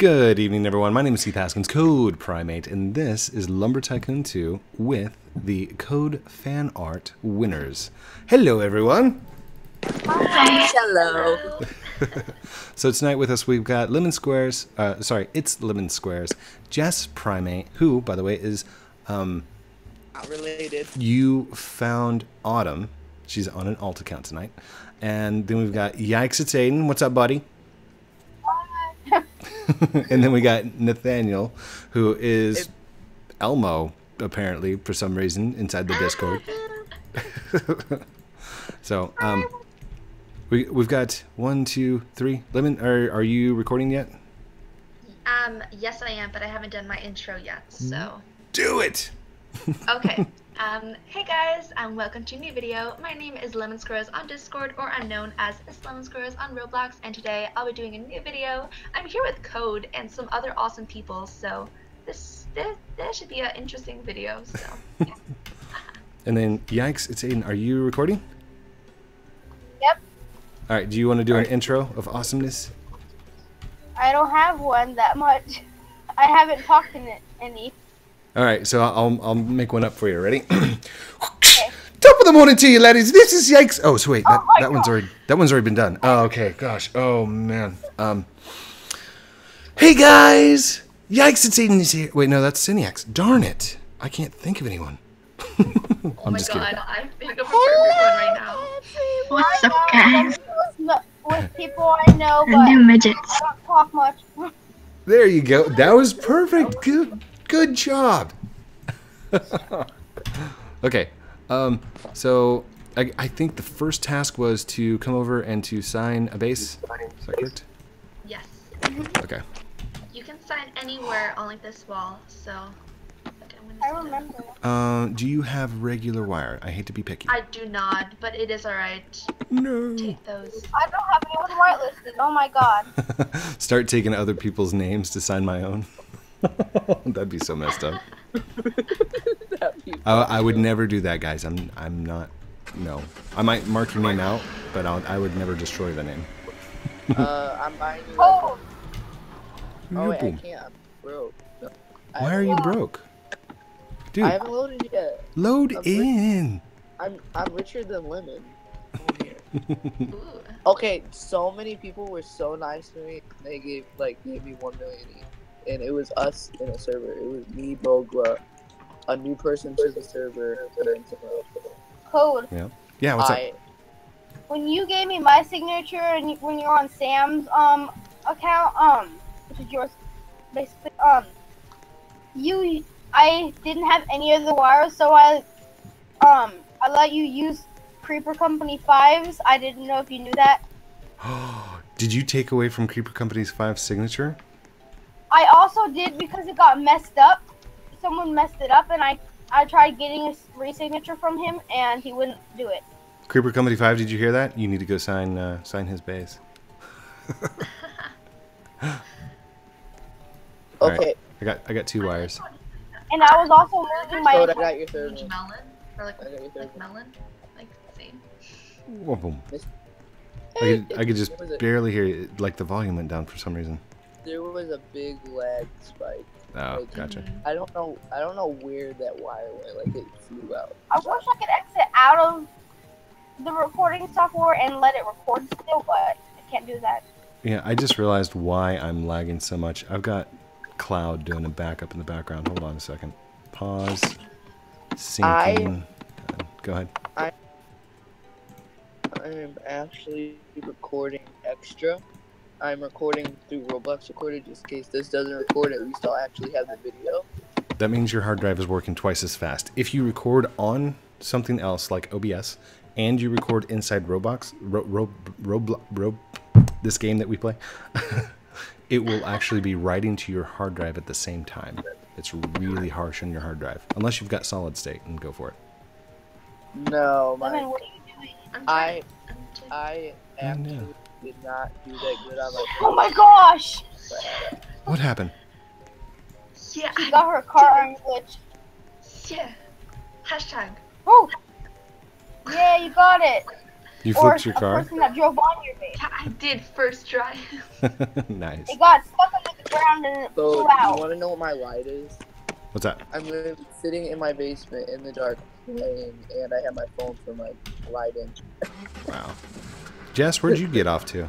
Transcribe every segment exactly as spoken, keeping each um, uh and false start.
Good evening, everyone. My name is Keith Haskins, Code Primate, and this is Lumber Tycoon two with the Code Fan Art winners. Hello, everyone. Hi. Hello. So tonight with us, we've got Lemon Squares. Uh, sorry, it's Lemon Squares. Jess Primate, who, by the way, is um, Not related. you found Autumn. She's on an alt account tonight. And then we've got Yikes, it's Aiden. What's up, buddy? And then we got Nathaniel, who is it, Elmo, apparently, for some reason, inside the Discord. So, um, we, we've got one, two, three. Lemon, are, are you recording yet? Um, yes, I am, but I haven't done my intro yet, so. Do it! Okay. Um, hey guys, and welcome to a new video. My name is Lemon Squares on Discord, or I'm known as Lemon Squares on Roblox, and today I'll be doing a new video. I'm here with Code and some other awesome people, so this this, this should be an interesting video. So. Yeah. And then, Yikes, it's Aiden. Are you recording? Yep. All right. Do you want to do an intro of awesomeness? I don't have one that much. I haven't talked in it any. All right, so I'll I'll make one up for you. Ready? Okay. Top of the morning to you, laddies. This is Yikes. Oh, so wait, that, oh that one's already that one's already been done. Oh, okay. Gosh. Oh man. Um. Hey guys, Yikes! It's Aiden is here. Wait, no, that's Cineax. Darn it! I can't think of anyone. I'm oh my just god, kidding. I think of a perfect one right now. What's up, guys? With people I know, but I do midgets. I don't talk much. There you go. That was perfect. Good. Good job. Okay, um, so I, I think the first task was to come over and to sign a base. Is that correct? Yes. Okay. You can sign anywhere on like this wall, so. I remember. Um, do you have regular wire? I hate to be picky. I do not, but it is alright. No. Take those. I don't have anyone whitelisted. Oh my god. Start taking other people's names to sign my own. That'd be so messed up. I, I would never do that, guys. I'm I'm not. No, I might mark your name out, but I'll, I would never destroy the name. uh, I'm buying you. Oh. Oh wait, I can't. I'm broke. I Why are you broke, dude? I haven't loaded yet. Load I'm in. Rich. I'm I'm richer than Lemon. Ooh. Okay, so many people were so nice to me. They gave like gave me one million each. And it was us in a server. It was me, Bogla, a new person to the server, and someone else. Code. Yeah. Yeah. What's I, up? When you gave me my signature and you, when you're on Sam's um account, um, which is yours, basically, um, you, I didn't have any of the wires, so I, um, I let you use Creeper Company fives. I didn't know if you knew that. Did you take away from Creeper Company's five signature? I also did because it got messed up. Someone messed it up, and I I tried getting a re-signature from him, and he wouldn't do it. Creeper Company Five, did you hear that? You need to go sign uh, sign his base. okay. Right. I got I got two wires. And I was also losing my. Code, I got your third Peach one. melon? Or like, I got your third like one. melon? Like, same. Whoa, boom. I Hey, could, I could just there was a- barely hear it. Like the volume went down for some reason. There was a big lag spike. Oh, Like, gotcha. I don't know. I don't know where that wire went. Like it flew out. I wish I could exit out of the recording software and let it record still, but I can't do that. Yeah, I just realized why I'm lagging so much. I've got Cloud doing a backup in the background. Hold on a second. Pause. Syncing. Uh, Go ahead. I am actually recording extra. I'm recording through Roblox Recorder just in case this doesn't record. At least I'll actually have the video. That means your hard drive is working twice as fast. If you record on something else like O B S and you record inside Roblox, ro ro ro ro this game that we play, it will actually be writing to your hard drive at the same time. It's really harsh on your hard drive, unless you've got solid state, and go for it. No, Lemon, my what are you doing? I'm I trying- I'm trying- I actually no. did not do that good on my. Oh my gosh! What happened? Yeah, She I got her car on glitch. Yeah. Hashtag. Oh! Yeah, you got it. You Or flipped your a car? person that drove on your base. Yeah, I did first try. Nice. It got stuck on the ground and it So, flew you out. want to know what my light is? What's that? I'm literally sitting in my basement in the dark playing, and I have my phone for my lighting. Wow. Jess, where'd you get off to?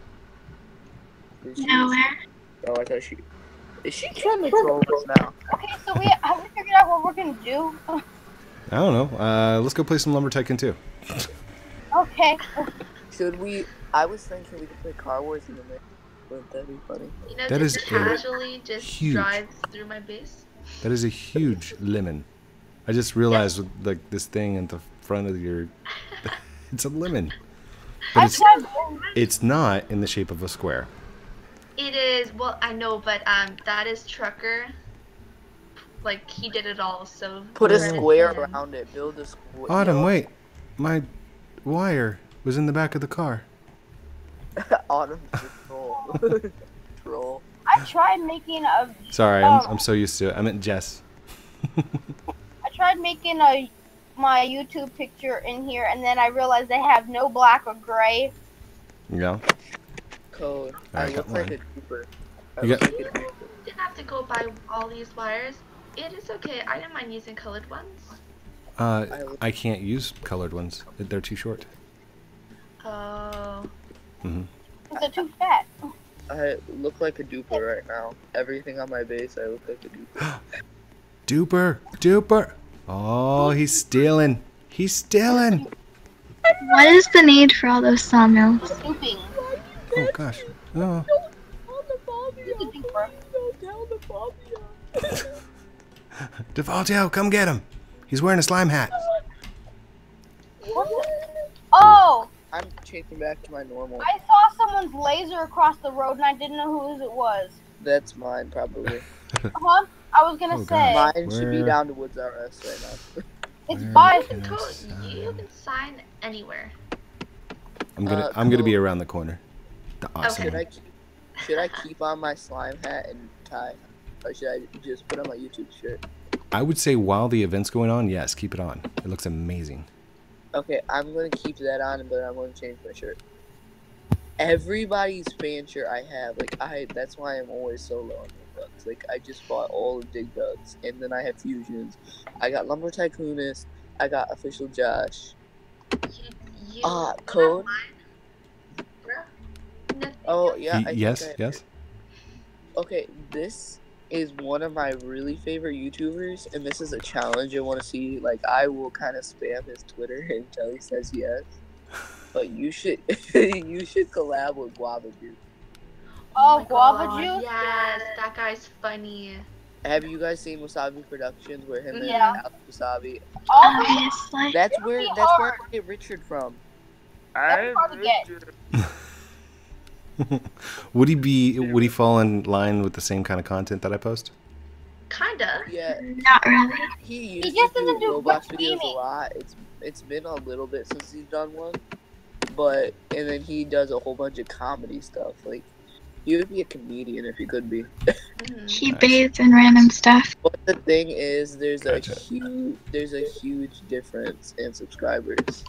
Is she- Nowhere. Oh, I thought she. Is she trying to troll us now? Okay, so we have we figured out what we're gonna do. I don't know. Uh, let's go play some Lumber Tycoon two. Okay. Should we? I was thinking we could play Car Wars in the mix. Wouldn't that be funny? You know, That just is a casually just huge- drives through my base. That is a huge lemon. I just realized with like this thing at the front of your, it's a lemon, but I it's tried. it's not in the shape of a square. It is, well, I know, but um, that is Trucker. Like, he did it all, so. Put a credit to square him. around it. Build a square. Autumn, wait, my wire was in the back of the car. Autumn's a troll. Troll. I tried making a. Sorry, I'm Oh. I'm so used to it. I meant Jess. I tried making a my YouTube picture in here, and then I realized they have no black or gray. Yeah. Code. I I got look like mine. a duper. I You look got- like a duper. Didn't have to go buy all these wires. It is okay. I didn't mind using colored ones. Uh, I can't use colored ones. They're too short. Oh. hmm They're too fat. I look like a duper right now. Everything on my base, I look like a duper. Duper, duper. Oh, he's stealing. He's stealing. What is the need for all those sawmills? Stooping. Oh gosh. Oh. He's a duper. Defaultio, come get him. He's wearing a slime hat. What the- Oh, I'm changing back to my normal. I saw someone's laser across the road, and I didn't know whose it was. That's mine, probably. Huh? I was gonna Oh, say God. Mine should be Where- down to Woods R S right now. it's Where by. can I Code, sign? you can sign anywhere. I'm gonna Uh, I'm gonna be cool. around the corner. The awesome. Should one. I keep, should I keep on my slime hat and tie, or should I just put on my YouTube shirt? I would say while the event's going on, yes, keep it on. It looks amazing. Okay, I'm gonna keep that on, but I'm gonna change my shirt. Everybody's fan shirt I have, like I, that's why I'm always so low on Dig Ducks. Like I just bought all of Dig Ducks, and then I have fusions. I got Lumber Tycoonist. I got Official Josh. You, you, Ah, you code? have mine, bruh. Nothing Oh else. yeah, Y- I think yes, I- yes. Okay, this is one of my really favorite YouTubers, and this is a challenge I want to see. Like, I will kind of spam his Twitter until he says yes. But you should, you should collab with Guava Juice. Oh, my guava God, juice. Yes, that guy's funny. Have you guys seen Wasabi Productions, where him Yeah. and Alex Wasabi? Oh, Obviously. That's It'll where, be that's where hard. I get Richard from. That's hard to get. Would he be? Would he fall in line with the same kind of content that I post? Kinda. Yeah, Not really. he used just to doesn't do do Roblox much videos a gaming. lot. It's it's been a little bit since he's done one, but and then he does a whole bunch of comedy stuff. Like he would be a comedian if he could be. Mhm. He Nice. bathes in random stuff. But the thing is, there's a Gotcha. huge there's a huge difference in subscribers.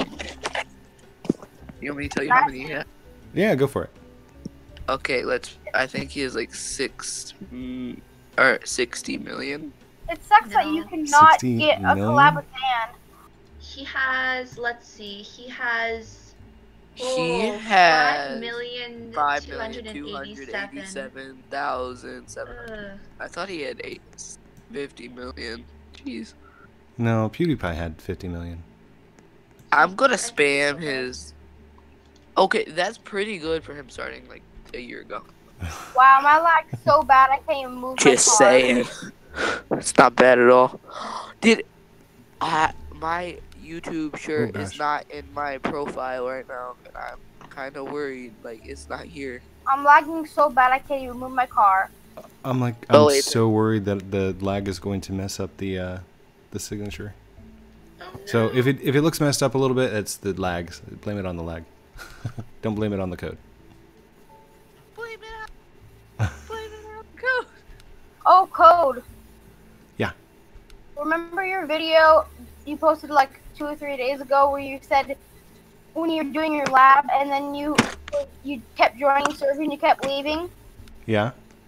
You want me to tell you how many he has? Yeah, go for it. Okay, let's. I think he has like six mm, or sixty million. It sucks that No. you cannot sixty get a million? collab with Dan. He has, let's see, he has He oh, has five million Five two million hundred two hundred eighty-seven. eighty-seven thousand seven. Ugh. I thought he had eight fifty million. Jeez. No, PewDiePie had fifty million. I'm gonna spam his. Okay, that's pretty good for him starting like a year ago. Wow, my lag's so bad I can't even move Just my car. saying. It's not bad at all. Did I my YouTube shirt Oh, is gosh. not in my profile right now, and I'm kind of worried. Like it's not here. I'm lagging so bad I can't even move my car. I'm like, I'm Oh, wait. so worried that the lag is going to mess up the uh, the signature. Oh, So no. if it if it looks messed up a little bit, it's the lags. Blame it on the lag. Don't blame it on the code. Blame it on. Blame it on Code. Oh, code. Yeah. Remember your video you posted like two or three days ago where you said when you were doing your lab and then you you kept joining server and you kept leaving? Yeah.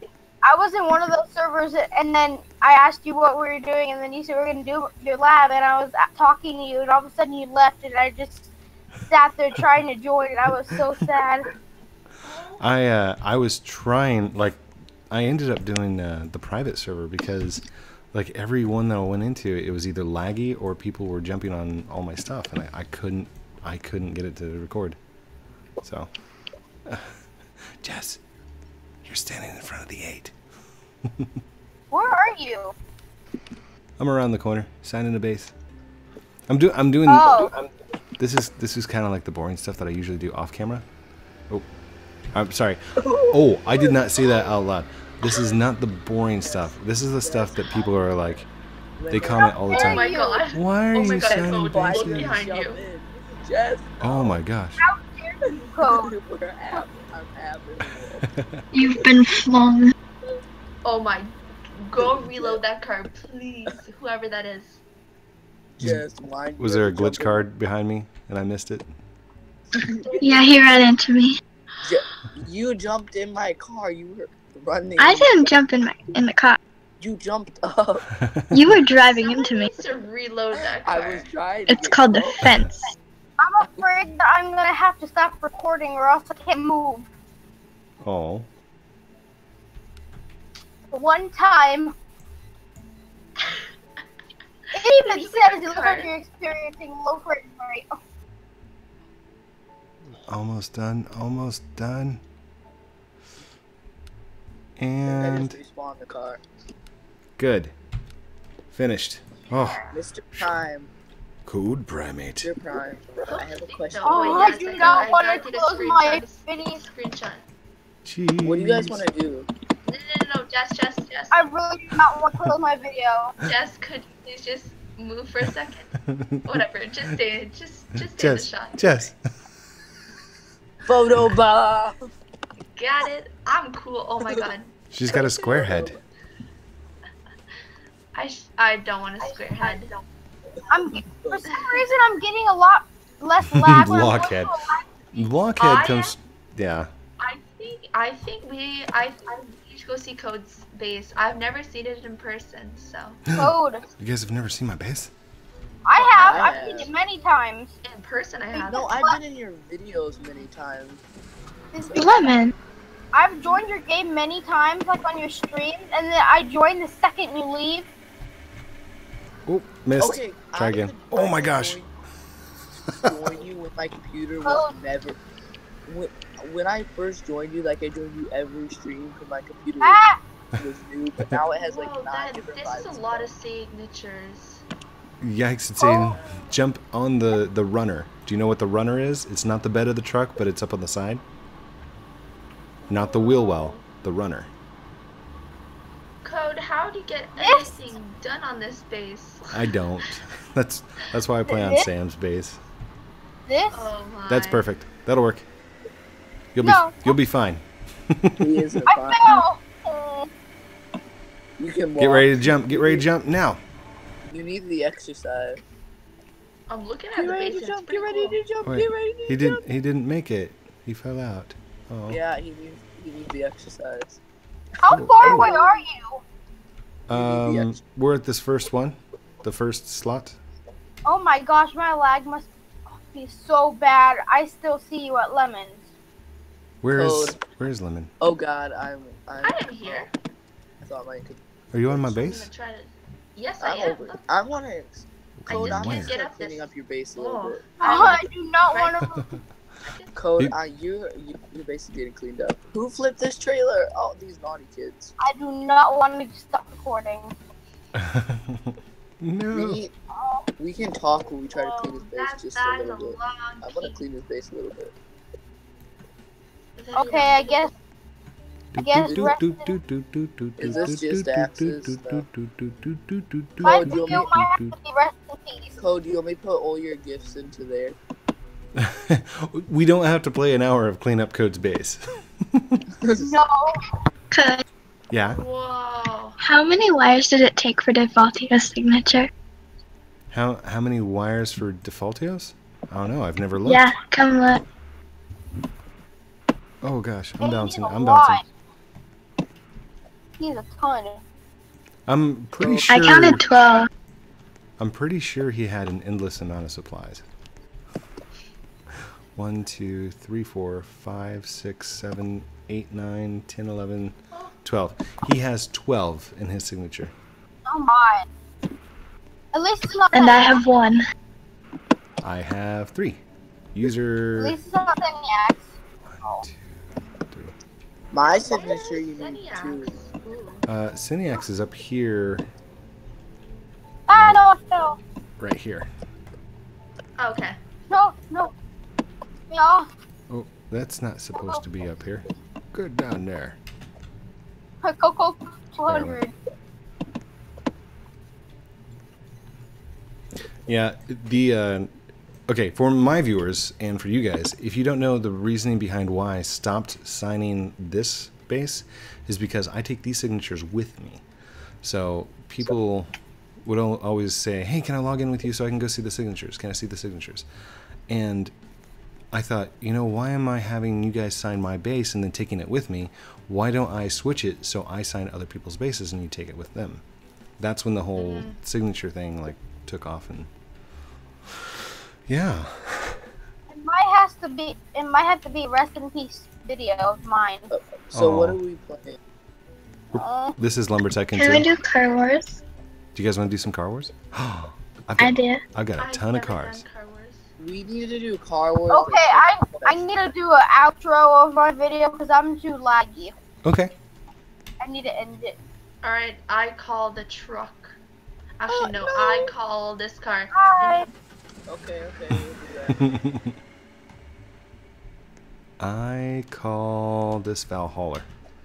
I was in one of those servers, and then I asked you what we were doing, and then you said we were gonna do your lab, and I was talking to you, and all of a sudden you left, and I just sat there trying to join, and I was so sad. I uh, I was trying, like, I ended up doing uh, the private server because, like, every one that I went into, it was either laggy or people were jumping on all my stuff, and I, I couldn't I couldn't get it to record. So, uh, Jess, you're standing in front of the eight. Where are you? I'm around the corner, signing a base. I'm do I'm doing. Oh. I'm, this is this is kind of like the boring stuff that I usually do off camera. Oh, I'm sorry. Oh, I did not say that out loud. This is not the boring stuff. This is the stuff that people are like. They comment all the Oh time. my god. Why are Oh my you god, signing Code, look bases? behind you. Yes. Oh my gosh. How dare you, Code? We're app. I'm app. You've been flung. Oh my. Go reload that card, please. Whoever that is. Just mind. Was there a glitch card behind me and I missed it? Yeah, he ran into me. Ju- You jumped in my car. You were running. I didn't jump in my in the car. You jumped up. You were driving Someone into me. needs to reload that card. I was trying. To It's get called the close. fence. I'm afraid that I'm gonna have to stop recording, or else I can't move. Oh. One time, it even says it looks like you're experiencing low frame rate. Oh, Almost done. Almost done. I And just respawned the car. good. Finished. Oh, Mister Prime. code primate. Mister Prime. I have a question. No, Oh, wait, I yes, do I not got- wanna I got to close screenshot my this- video. Screenshot. Jeez. What do you guys want to do? No, no, no, Jess, Jess, Jess. I really do not want to close my video. Jess, could you please just move for a second? Whatever, just stay, just, just stay in the Jess. shot. Jess. Photo bomb. Got it. I'm cool. Oh my god. She's got a square head. I sh I don't want a square head. I'm for some reason I'm getting a lot less lag. when I'm Blockhead. going to a lag- Blockhead I- comes. Yeah. I think I think we I I need to go see Code's base. I've never seen it in person, so Code. You guys have never seen my base? I have. I I've seen have. it many times. in person I have. No, I've been in your videos many times. It's because Lemon. I've joined your game many times, like on your streams, and then I join the second you leave. Oh, missed. Okay. Try I again. could Oh my gosh. Join, join you when my computer was never. When, when I first joined you, like I joined you every stream because my computer was, Ah! was new, but now it has like Whoa, nine that, different this is a vibes. lot of signatures. Yikes, it's saying jump on the, the runner. Do you know what the runner is? It's not the bed of the truck, but it's up on the side. Not the wheel well, the runner. Code, how do you get This- anything done on this base? I don't. That's that's why I play on This? Sam's base. This? Oh my. That's perfect. That'll work. You'll No. be you'll be fine. He is a I fine. fell. Uh, You can walk. Get ready to jump. Get ready to jump now. You need the exercise. I'm looking at Get the ready base. to It's jump. pretty Get ready cool. to jump. Wait, Get ready to He jump. didn't he didn't make it. He fell out. Oh. Yeah, he needs he needs the exercise. how far away are you? Um we're at this first one. The first slot. Oh my gosh, my lag must be so bad. I still see you at Lemons. Where is Code. where is Lemon? Oh God, I'm. I'm I am here. I thought my. could- Are you on my I'm base? gonna try to. Yes, I I'm am. over. I want to. I Code, just I'm can't gonna Where? get start up cleaning this. up your base a little Oh. bit. Oh, I do not Right. want to. Code, You- uh, you, you you're basically getting cleaned up. Who flipped this trailer? Oh, these naughty kids. I do not want to stop recording. No. We we can talk when we try to Whoa, clean his base that, just that a is a little bit. long I want to key. clean his base a little bit. Okay, I guess. I guess rest in Is this just axes? No. my Code, you video want might have to be rest in peace. Code, you want me to put all your gifts into there? We don't have to play an hour of clean up Code's base. No. Could. Yeah. Whoa. How many wires did it take for Defaultio's signature? How how many wires for Defaultios? I don't know. I've never looked. Yeah, come look. Oh gosh, I'm Maybe bouncing. a I'm lot. bouncing. He has a ton. I'm pretty I sure. I counted twelve. I'm pretty sure he had an endless amount of supplies. One, two, three, four, five, six, seven, eight, nine, ten, eleven, twelve. He has twelve in his signature. Oh my. At least it's not And I that. have one. I have three. At User. least it's not Seniacs. One, two, three. My signature, you need two. Ooh. Uh, Cineax is up here, Ah, no, no. right here. Oh, okay. No, no. No. Oh, that's not supposed to be up here. Go down there. Coco two hundred. Yeah, the uh, okay, for my viewers and for you guys, if you don't know the reasoning behind why I stopped signing this base, is because I take these signatures with me. So people would al- always say, "Hey, can I log in with you so I can go see the signatures? Can I see the signatures?" And I thought, you know, why am I having you guys sign my base and then taking it with me? Why don't I switch it so I sign other people's bases and you take it with them? That's when the whole Mhm. signature thing like took off, and yeah. It might has to be. It might have to be a rest in peace video of mine. So what Aw. are we playing? Uh, This is Lumber Tycoon Can we two. do Car Wars? Do you guys want to do some Car Wars? I've I got, did. I've got a I've ton of never cars. done Car Wars. We need to do Car Wars. okay, I I need to do an outro of my video because I'm too laggy. Okay. I need to end it. All right, I call the truck. Actually, Oh, no, no. I call this car. Bye. Okay, okay, we'll do that. I call this Valhalla.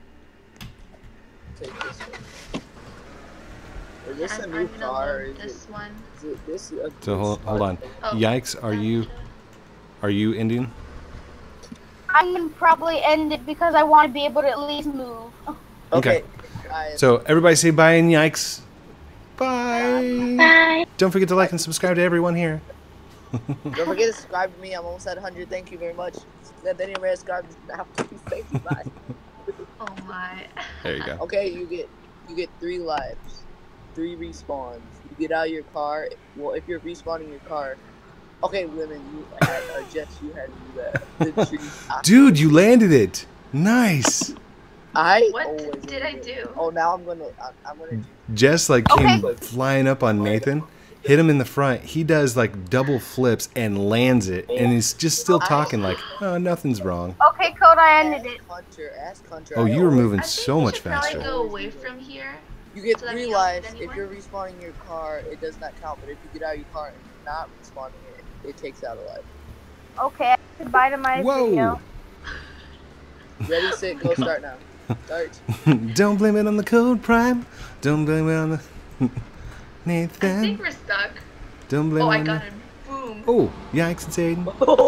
Take this one. Is this I'm, a I'm new gonna car? load Is this it, one. is it this? A So hold, hold on. Oh, Yikes, are you are you Indian? I'm gonna probably end it because I want to be able to at least move. Okay. Okay. Guys, So everybody say bye and yikes. Bye. Bye. Don't forget to like and subscribe to everyone here. don't forget to subscribe to me. I'm almost at one hundred. Thank you very much. And then you subscribe now. Please, thank you. Bye. Oh my. There you go. Okay, you get you get three lives, three respawns. You get out of your car. Well, if you're respawning your car, okay, women, you had or Jess, you had to do that. The tree- I- Dude, you landed it. Nice. I What always did I it. do? Oh, now I'm gonna I'm, I'm gonna do. Jess like came Okay. flying up on Nathan, hit him in the front. He does like double flips and lands it, and he's just still talking like, "Oh, nothing's wrong." Okay, Code, I ended it. Ask Hunter, ask Hunter. Oh, I you were always- moving I think so we much should probably faster. go away from here. You get So that three we don't hit lives. If anyone? you're respawning your car, it does not count. But if you get out of your car and you're not respawning it, it takes out a life. Okay, goodbye to my video. Whoa! Ready, set, go. Start now. Start. Don't blame it on the code prime. Don't blame it on the I Nathan. think we're stuck. Don't blame Oh, it I on got the... him. Boom. Oh, yikes, it's Aiden.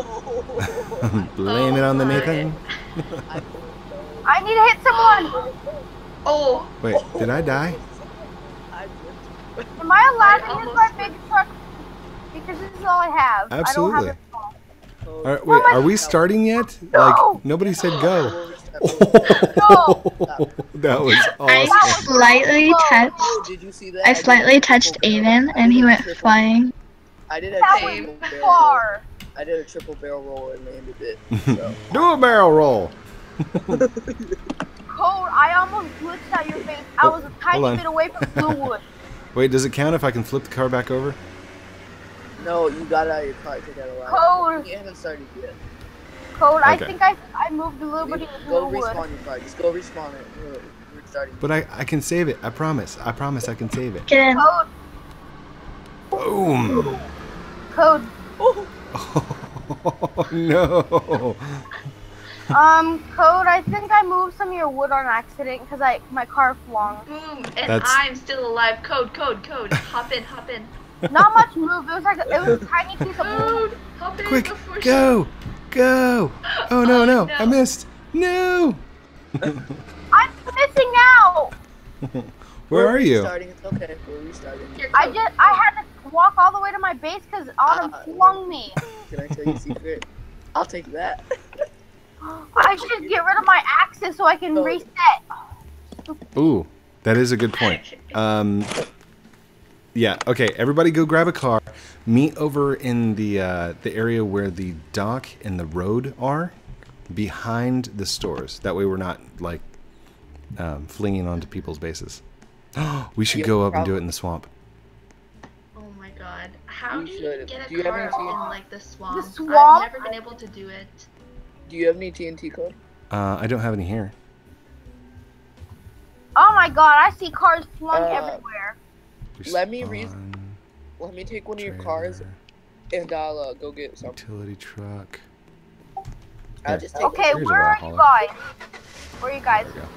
Blame Oh it on the my. Nathan. I, I need to hit someone. Oh, Wait, did I die? I just, Am I allowed I to use almost my went- big truck? Because this is all I have. I Absolutely. don't have a small. oh, All right, wait, are we starting yet? Like, No. nobody said go. we'll restart. That was I awesome. slightly touched. Oh, did you see that? I did a slightly triple touched barrel. Aiden, I and did he a went triple- flying. I did a That triple was barrel roll. far. I did a triple barrel roll and landed it. So. Do a barrel roll. Code, I almost glitched out your face. I Oh, was a hold tiny on. bit away from Bluewood. Wait, does it count if I can flip the car back over? No, you got out of your car. Take out a life. Code, You haven't started yet. Code, I Okay. think I I moved a little bit with Go Bluewood. respawn your car. Just go respawn it. We're, we're starting. But I, I can save it. I promise. I promise I can save it. Get in. Code, Boom. Code. Oh, Oh, no. Um, Code, I think I moved some of your wood on accident because I my car flung. boom. And That's- I'm still alive. Code, code, code. Hop in, hop in. Not much move. It was like a, it was a tiny piece of wood. Code, hop in Quick, before she- go. Go. Oh, no, Oh, no. no. I missed. No. I'm missing out. Where we're are you? Restarting. It's okay. We're restarting. Here, I Code. just I had to walk all the way to my base because Autumn Uh, flung me. Can I tell you a secret? I'll take that. I should get rid of my axes so I can No. reset. Ooh, that is a good point. Um, yeah. Okay. Everybody, go grab a car. Meet over in the uh, the area where the dock and the road are, behind the stores. That way, we're not like um, flinging onto people's bases. We should Yeah, go up and do probably. it in the swamp. Oh my god. How We do you should. get Do you a have car any in tea? like the swamp? swamp? I've never been able to do it. Do you have any T N T code? Uh, I don't have any here. Oh my god, I see cars flung Uh, everywhere. Let me read- Respawn, Let me take one of your cars trailer, and I'll uh, go get some. utility truck. I'll Here. just take Okay, Here's a where are you Valhalla. guys? Where are you guys? There we go.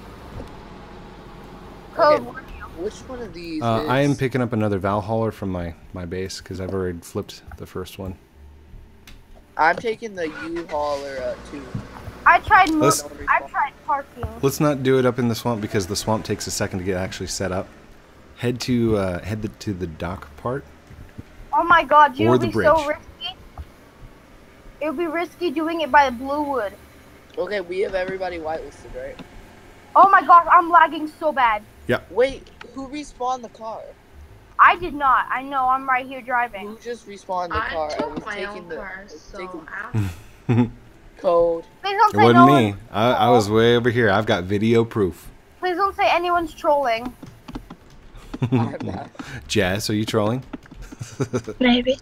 Code, Okay. where are you? Which one of these Uh, is... I am picking up another Valhalla from my, my base because I've already flipped the first one. I'm taking the U-Hauler uh, too. I tried moving. Let's- I tried parking. Let's not do it up in the swamp because the swamp takes a second to get actually set up. Head to uh, head the, to the dock part. Oh my god, it Or would the be so bridge. risky. It would be risky doing it by the Bluewood. Okay, we have everybody whitelisted, right? Oh my gosh, I'm lagging so bad. Wait, who respawned the car? I did not. I know, I'm right here driving. Who just respawned the I car? I took was my taking own the car, I was so taking ow. code. Please don't It say wasn't no me. one- I, I was way over here. I've got video proof. Please don't say anyone's trolling. I'm not. Jess, are you trolling? Maybe.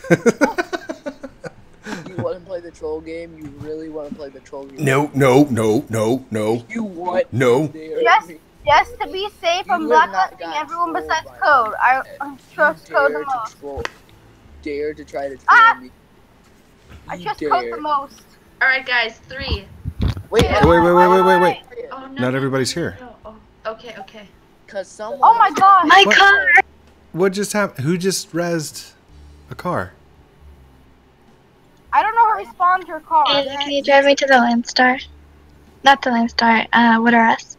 You want to play the troll game? You really want to play the troll game? No, no, no, no, no, You what? no. Dare Yes. me- Just to be safe, You I'm have not blacklisting got everyone trolled besides by Code. me. I You uh, trust Code dare the to most. troll. Dare to try to troll Ah! me. I You trust dare. Code the most. Alright guys, three. Wait, Yeah. Wait, wait, wait, wait, wait, wait. Oh no. Not no, everybody's no, here. no, no. Oh, okay, okay. Cause someone. Oh my god. My What? car! What just happened? Who just rezzed a car? I don't know how to respond to your car. Hey, can you drive me to the Landstar? Not the Landstar, uh, what are us?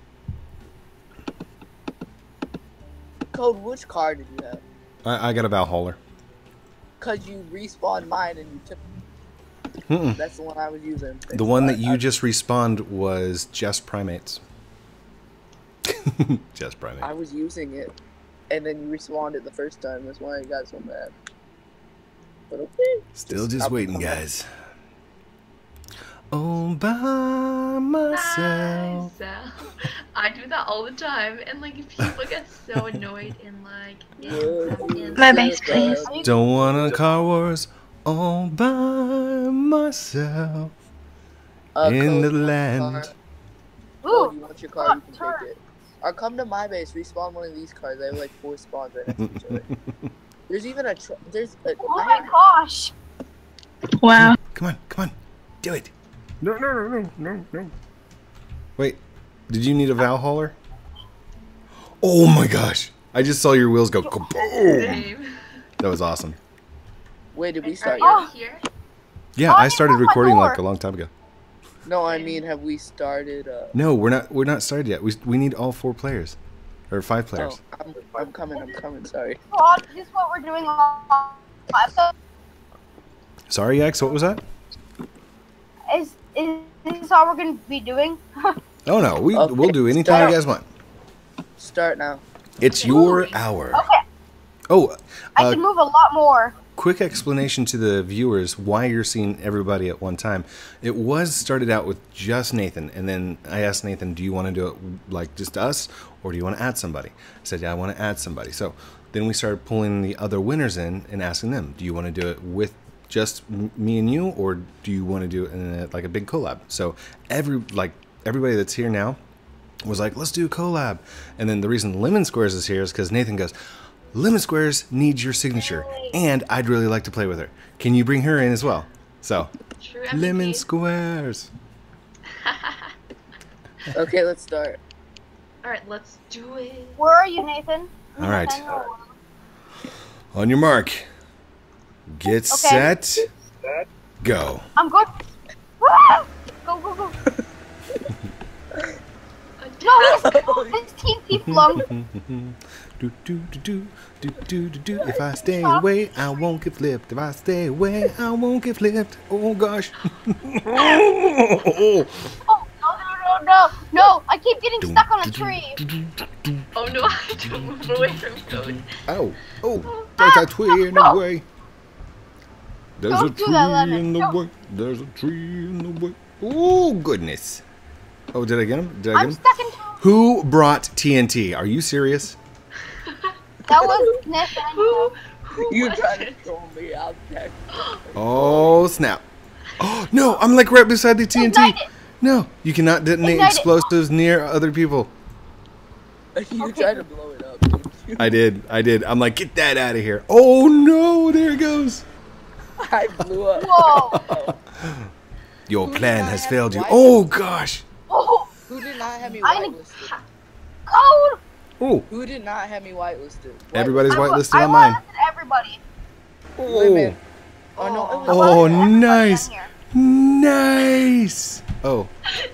Code, which car did you have? I, I got a Valhalla. Cause you respawned mine and you took. Mm-mm. That's the one I was using. The one that I- you I- just respawned was just primates. Just primates. I was using it, and then you respawned it the first time. That's why I got so mad. But okay. Still just I'm- waiting, guys. All by myself. Myself. I do that all the time, and like people get so annoyed and like in, in My base, please. Don't want a car wars. All by myself Uh, in Code, the you want your land. car? Code, you Ooh, want your car? You can turn. take it. Or come to my base. Respawn one of these cars. They have like four spawns right next to each other. There's even a. Tr there's. A, oh I my have- gosh. Wow. Come on, come on. Do it. No, no, no, no, no, no. Wait, did you need a Valhalla? Oh my gosh. I just saw your wheels go kaboom. Same. That was awesome. Wait, did we Are start? you yet? here? Yeah, Oh, I you started opened my recording like a door. long time ago. No, I mean, have we started? Uh, No, we're not we're not started yet. We we need all four players. Or five players. oh, I'm, I'm coming. I'm coming. Sorry. Well, this is what we're doing on episode. Sorry, X, what was that? Is, is this all we're going to be doing? Oh no, we Okay, we'll do anything start. you guys want. Start now. It's your hour. Okay, Oh, I uh, can move a lot more. quick explanation to the viewers why you're seeing everybody at one time. It was started out with just Nathan, and then I asked Nathan, do you want to do it like just us, or do you want to add somebody? I said, yeah, I want to add somebody. So then we started pulling the other winners in and asking them, do you want to do it with just m- me and you, or do you want to do it in a, like a big collab? So every like everybody that's here now was like, let's do a collab. And then the reason Lemon Squares is here is because Nathan goes, Lemon Squares needs your signature, and I'd really like to play with her. Can you bring her in as well? So, True M V P. Lemon Squares. Okay, let's start. Alright, let's do it. Where are you, Nathan? All right. On your mark. Get set. Go. I'm good. Woo! Go, go, go. No, his, his team keep flung. Do, do, do, do, do, do, do, do. If I stay away, I won't get flipped. If I stay away, I won't get flipped. Oh gosh. Oh, no, no, no, no. No, I keep getting stuck on a tree. Oh no, don't move away from Code. Oh, oh, there's a tree in the way. There's a Don't do tree that, Lemon. in the Don't. way. There's a tree in the way. Oh, goodness. Oh, did I get him? Did I I'm get him? stuck in. Who brought T N T? Are you serious? That was Nathaniel. Who? Who You was trying to it? troll me? I'm texting. Oh, snap. Oh, no, I'm like right beside the T N T. Ignite it. No, you cannot detonate Ignite it. explosives near other people. You Okay. tried to blow it up. Didn't you? I did, I did. I'm like, get that out of here. Oh, no, there it goes. I blew up. Whoa. Your Who plan did I has have failed you. white? Oh, gosh. Oh, Who did not have me I need- whitelisted? Code. Oh, Who did not have me whitelisted? everybody's I wa- whitelisted I on mine. whitelisted everybody. Women. Oh no, it was Oh, I whitelisted everybody nice. on here. Nice. Oh.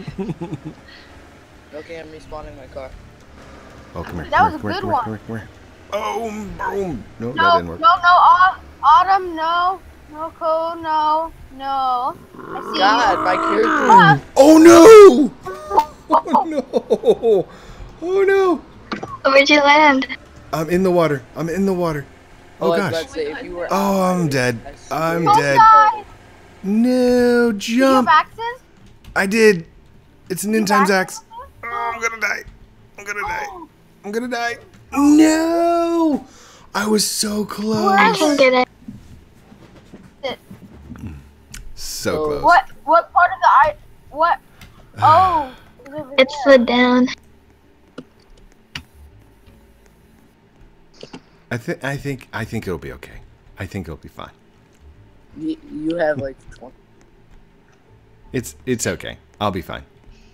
Okay, I'm respawning my car. Oh, come here. That come was a here, good come here, one. Come here, come here. Oh, boom. No, that No, didn't no, work. no, Au- Autumn, no, no, Code, no, no. I see God, you. my character. Ah, Oh, no. Oh, no. Oh, no. Where'd you land? I'm in the water. I'm in the water. Oh, I was about gosh. to say, if you were Oh, out, I'm I dead. swear I'm to dead. God. No, do you have jump. axes? I did. It's an You end times have axe. Oh, I'm gonna die. I'm gonna die. I'm gonna die. No. I was so I close. can get it. So Oh. close. What, what part of the I, what? Oh. it's over It's there. the down. I think. I think. I think it'll be okay. I think it'll be fine. You, you have like twenty. It's. It's okay. I'll be fine.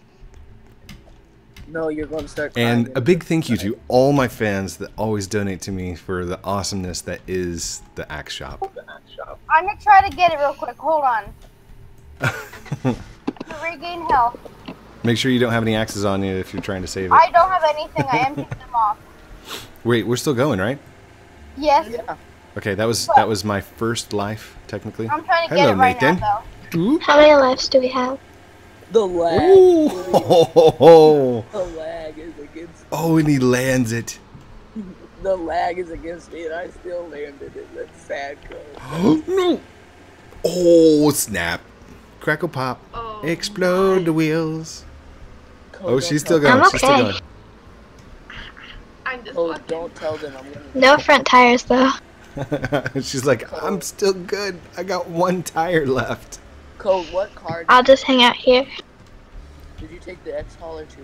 No, you're going to start crying. And a big thank you to all my fans that always donate to me for the awesomeness that is the Axe Shop. I'm gonna try to get it real quick. Hold on. To regain health. Make sure you don't have any axes on you if you're trying to save it. I don't have anything. I emptied them off. Wait, we're still going, right? Yes. Yeah. Okay, that was that was my first life, technically. I'm trying to Hello, get it right Nathan. now, though. Ooh. How many lives do we have? The lag. Ooh. The lag is against. Oh, and he lands it. The lag is against me, and I still landed it. That's sad, code. No. Oh, snap. Crackle pop. Oh, Explode the wheels. Code, Oh, don't she's tell still them. going. I'm She's still okay. going. I'm just Code, walking. don't tell them I'm gonna. No front tires though. She's like, I'm still good. I got one tire left. Code, what card I'll just hang out here. did you take the X haul or two?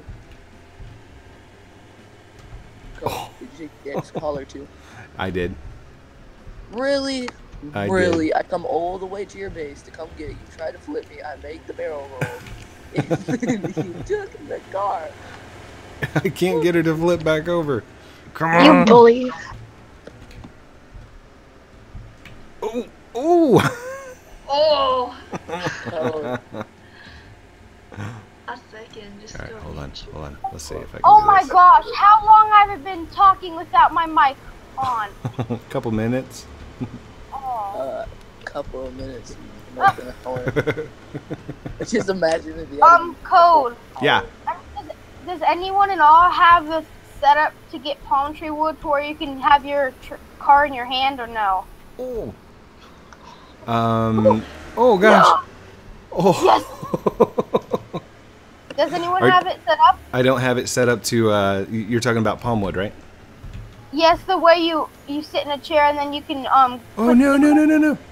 Code, Oh. did you take the X haul or two? I did. Really? I really? I come all the way to your base to come get you. Try to flip me. I make the barrel roll. And then you took the car. I can't get her to flip back over. Come You on. bully. Oh, oh. Oh, Code. a second, just All right, go. hold on, hold on. Let's see if I can Oh do my this. gosh, how long have I been talking without my mic on? A couple minutes. Oh. Uh, couple of minutes. Not an hour. Just imagine if the other. Um, Code. Yeah. Does, does anyone at all have a setup to get palm tree wood to where you can have your tr- car in your hand or no? Oh. Um. Oh gosh. Oh. Does anyone Are- have it set up? I don't have it set up to. Uh, y- you're talking about palm wood, right? Yes, the way you you sit in a chair and then you can um. Oh put- no no no no no.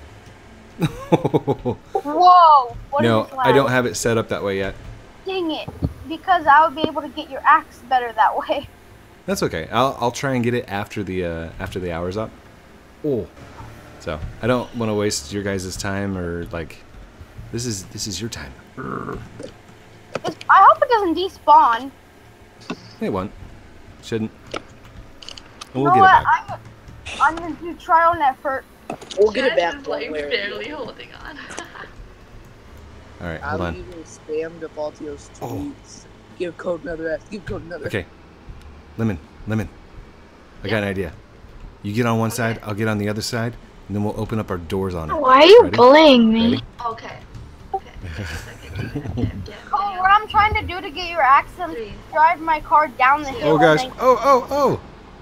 Whoa! What is No, this I don't lag? have it set up that way yet. Dang it! Because I would be able to get your axe better that way. That's okay. I'll I'll try and get it after the uh, after the hour's up. Oh. So I don't want to waste your guys' time or like. This is this is your time. Urgh. It's, I hope it doesn't despawn. It won't. Shouldn't. And You we'll know get what? it back. I'm, I'm gonna do trial and effort. We'll get it Jess back is like one way or the barely other. holding on. All right, hold I'll on. even spam Defaultio's Oh. tweets. Give code another S. Give code another. Okay. Lemon, lemon. I got an idea. You get on one side, I'll get on the other side, and then we'll open up our doors on it. Why are you Ready? bullying me? Ready? Okay. Okay. Just a second. Get, get, get, Oh, get what I'm trying to do to get your axe is Three. drive my car down the hill. Oh gosh. and then- Oh, oh,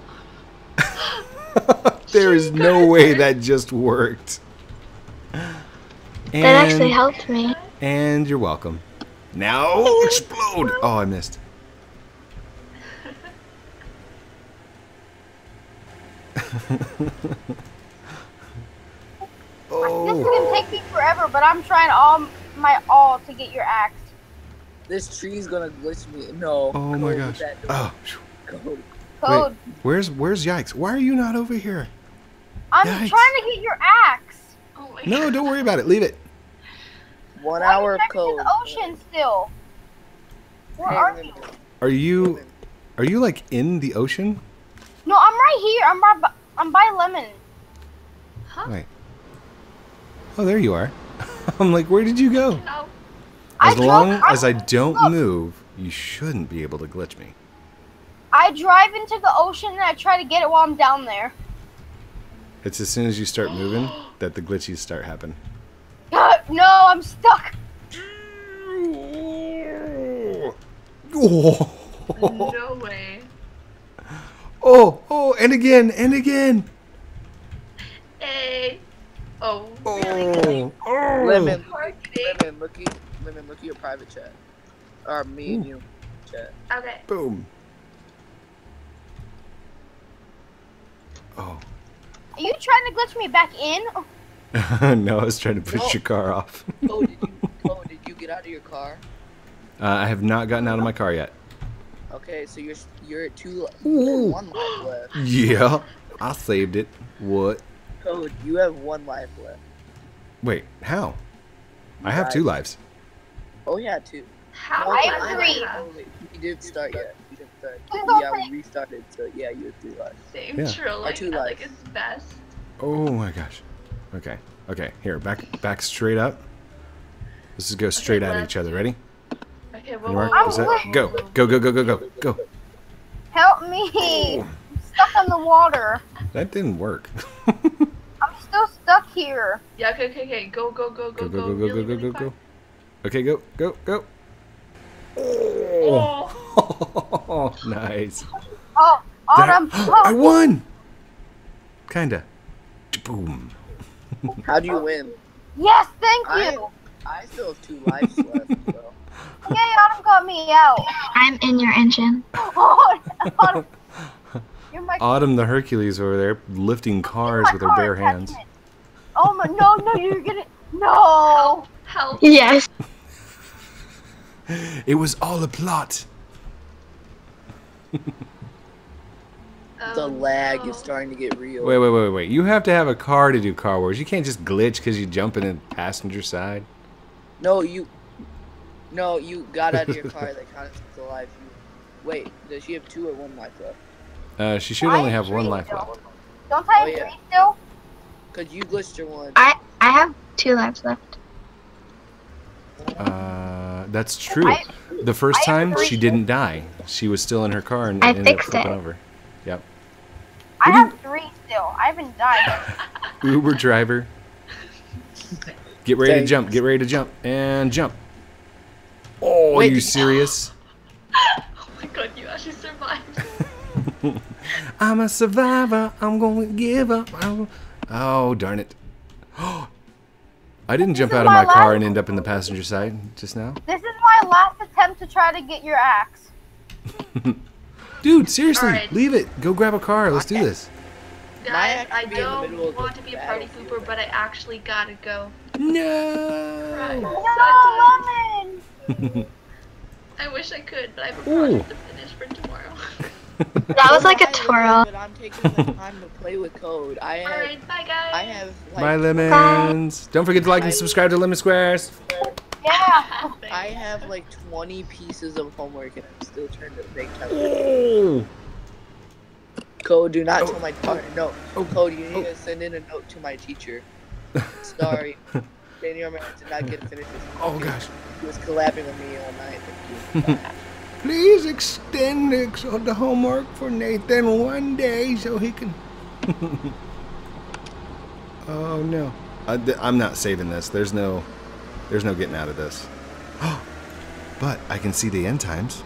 oh. There is no way that just worked. And, That actually helped me. and you're welcome. Now explode. Oh, I missed. This is Oh. gonna take me forever, but I'm trying all my all to get your axe. This tree's gonna glitch me. No. Oh my Code, gosh. that door. Oh. phew. Code. Code. Where's where's Yikes? Why are you not over here? I'm Yikes. trying to get your axe. Oh my No, god. don't worry about it. Leave it. One Why hour are of you driving code. to the ocean still? Where Hey, are Lemon, you? Are you are you like in the ocean? No, I'm right here. I'm by I'm by Lemon. Huh? Wait. Oh, there you are. I'm like, where did you go? No. As I drove- long I- as I don't look. move, you shouldn't be able to glitch me. I drive into the ocean and I try to get it while I'm down there. It's as soon as you start moving that the glitches start happening. No, I'm stuck. Oh, No way. oh, oh, and again, and again. Hey. Oh, really? Oh, oh. Lemon, Marketing. Lemon, look at Lemon, look at your private chat. Or me and you chat. Okay. Boom. Oh. Are you trying to glitch me back in? No, I was trying to push No. your car off. Oh, did you? Oh, did you get out of your car? Uh, I have not gotten out of my car yet. Okay, so you're you're at two. You have one life left. Yeah, I saved it. What? Code, you have one life left. Wait, how? I have two lives. Oh yeah, two. How No, I did have I three. have Oh, wait, you didn't start yet. You didn't start. Please don't Yeah, say- we restarted. So yeah, you have three lives. Same Yeah. trolling. Our two I think lives. it's best. Oh my gosh. Okay. Okay. Here, back back straight up. Let's just go straight at left. each other. Ready? Okay, whoa, You whoa, are? whoa, Is that- whoa, go. whoa. Go, go, go, go, go, go. Help me. I'm stuck in the water. That didn't work. I'm still stuck here. Yeah, okay, okay, okay. Go, go, go, Go, go, go, go, go, really, go, go, really go, quick. go. Okay, go, go, go. Oh. Oh, nice. Oh, Autumn. That- I Oh, won! Kinda. Boom. How do you win? yes, thank I- you. I still have two lives left. So. Yay, Autumn got me out. I'm in your engine. Oh, Autumn. You're my Autumn the Hercules over there lifting cars my with her car bare hands. attachment. Oh my, no, no, you're gonna, no. Help. Yes. It was all a plot. The Oh, lag no. is starting to get real. Wait, wait, wait, wait, wait. You have to have a car to do Car Wars. You can't just glitch because you jump in the passenger side. No, you. No, you got out of your car. That counts as a life. You, wait, does she have two or one life left? Uh, she should I only have one three life still. left. Don't I have Oh, yeah. three still? Cause you glitched your one. I I have two lives left. Uh, that's true. I- The first I time, agree. she didn't die. She was still in her car and I ended up fixed flipping it. over. Yep. I What do have three still. I haven't died. Uber driver. Get ready to Thanks. jump. Get ready to jump. And jump. Oh, Wait, are you did- serious? Oh my god, you actually survived. I'm a survivor. I'm going to give up. I'm- Oh, darn it. I didn't jump is out of my my car last- and end up in the passenger side just now. This is my last attempt to try to get your axe. Dude, seriously, Alright. leave it. Go grab a car. Let's do this. Guys, actually I be in the middle don't of the want to be a party battlefield. pooper, but I actually gotta go. No. Right. No, Lemon! I wish I could, but I have a Ooh. project to finish for tomorrow. That was like a Bye, twirl. But I'm taking the time to play with code. I have. Alright, bye guys. I have. Like, Bye, lemons. Don't forget to like and I- subscribe to Lemon Squares. Yeah. I have like twenty pieces of homework and I'm still trying to make time. Oh. Code, do not Oh. tell my partner. No. Oh. Code, you need Oh. to send in a note to my teacher. Sorry. Daniel Man did not get to finish this. Oh, gosh. He was collabing with me all night. Thank you. Please extend the, the homework for Nathan one day so he can. Oh no! I, am not saving this. There's no, there's no getting out of this. but I can see the end times.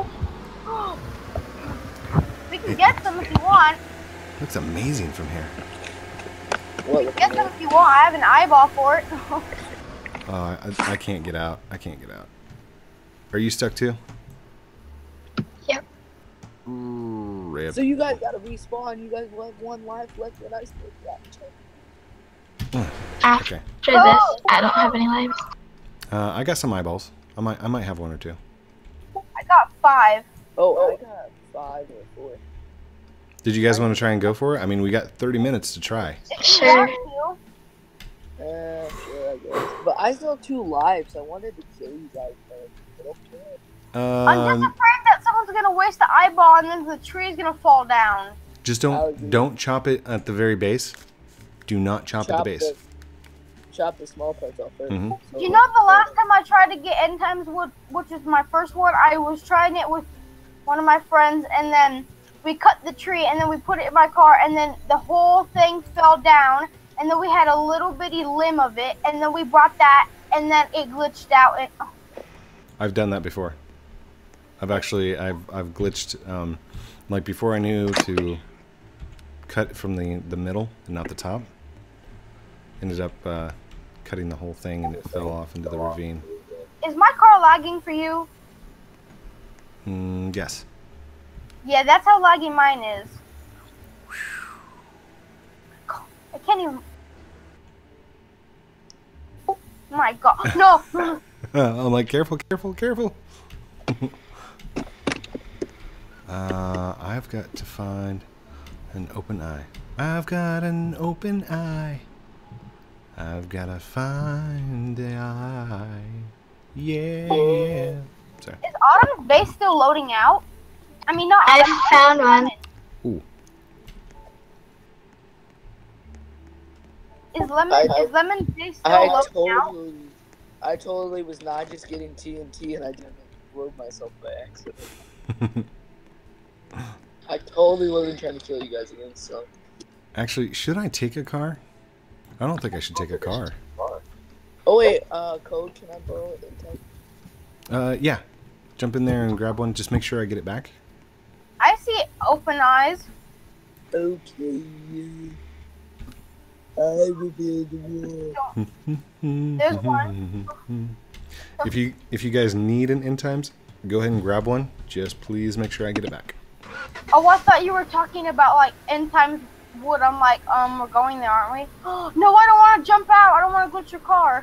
We can get them if you want. Looks amazing from here. What? We can get them if you want. I have an eyeball for it. Oh, I, I can't get out. I can't get out. Are you stuck too? Yep. Rip. So you guys gotta respawn. You guys will have one life left, and I still got two. After Okay. this, I don't have any lives. Uh, I got some eyeballs. I might I might have one or two. I got five. Oh, I got five or four. Did you guys want to try and go for it? I mean, we got thirty minutes to try. Sure. Uh, sure, I guess. But I still have two lives. I wanted to kill you guys, but I don't care. I'm just Um, afraid that someone's gonna waste the eyeball and then the tree is gonna fall down. just don't don't chop it at the very base. Do not chop, at the base. Chop the small parts off first. Mhm. So- You know, the last time I tried to get end times wood, which is my first one, I was trying it with one of my friends, and then we cut the tree, and then we put it in my car, and then the whole thing fell down, and then we had a little bitty limb of it, and then we brought that, and then it glitched out. And I've done that before. I've actually I've I've glitched um, like before I knew to cut from the the middle and not the top. Ended up uh, cutting the whole thing and it fell off into the ravine. is my car lagging for you? Mm, yes. Yeah, that's how laggy mine is. I can't even. Oh my god, no! I'm like careful, careful, careful. uh, I've got to find an open eye. I've got an open eye. I've got to find the eye. Yeah. Sorry. Is Autumn's base still loading out? I mean, not I Autumn, found one. Ooh. Is Lemon I- is Lemon's base still I loading out? totally, I totally was not just getting T N T, and I didn't blow myself by accident. I totally wasn't trying to kill you guys again. So. Actually, should I take a car? I don't think I should take a car. Oh wait, uh, code. Can I borrow it? In time? Uh, yeah. Jump in there and grab one. Just make sure I get it back. I see open eyes. Okay. I will be the one. There's one. If you if you guys need an end times, go ahead and grab one. Just please make sure I get it back. Oh, I thought you were talking about like end times wood. I'm like, um, we're going there, aren't we? No, I don't want to jump out. I don't want to glitch your car.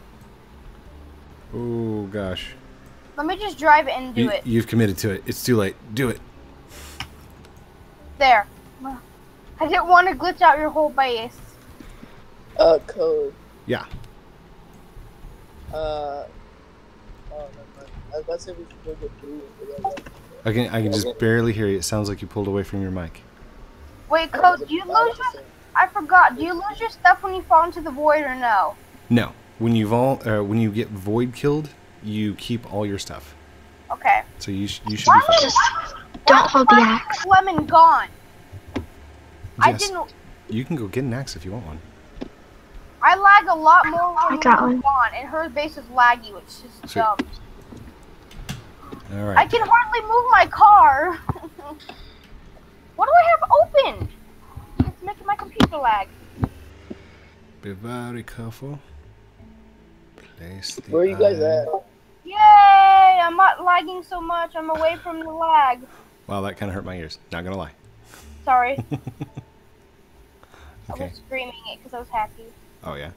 Oh gosh. Let me just drive it and do You, it. you've committed to it. It's too late. Do it. There. I didn't want to glitch out your whole base. Uh, code. Yeah. Uh. Oh, never mind. I was about to say we should go get food. I can I can just barely hear you. It sounds like you pulled away from your mic. Wait, Code, do you lose your... I forgot. Do you lose your stuff when you fall into the void or no? No. When you vol uh, when you get void killed, you keep all your stuff. Okay. So you sh you should be fine. Just don't hold the axe. Lemon gone. I Yes. didn't... You can go get an axe if you want one. I lag a lot more I when got Lemon's one. gone, and her base is laggy, which is Sweet. dumb. All I right. can hardly move my car. What do I have open? It's making my computer lag. Be very careful. Place the Where are you guys eye. at? Yay! I'm not lagging so much. I'm away from the lag. Wow, that kind of hurt my ears. Not gonna lie. Sorry. I Okay. was screaming it because I was happy. Oh yeah.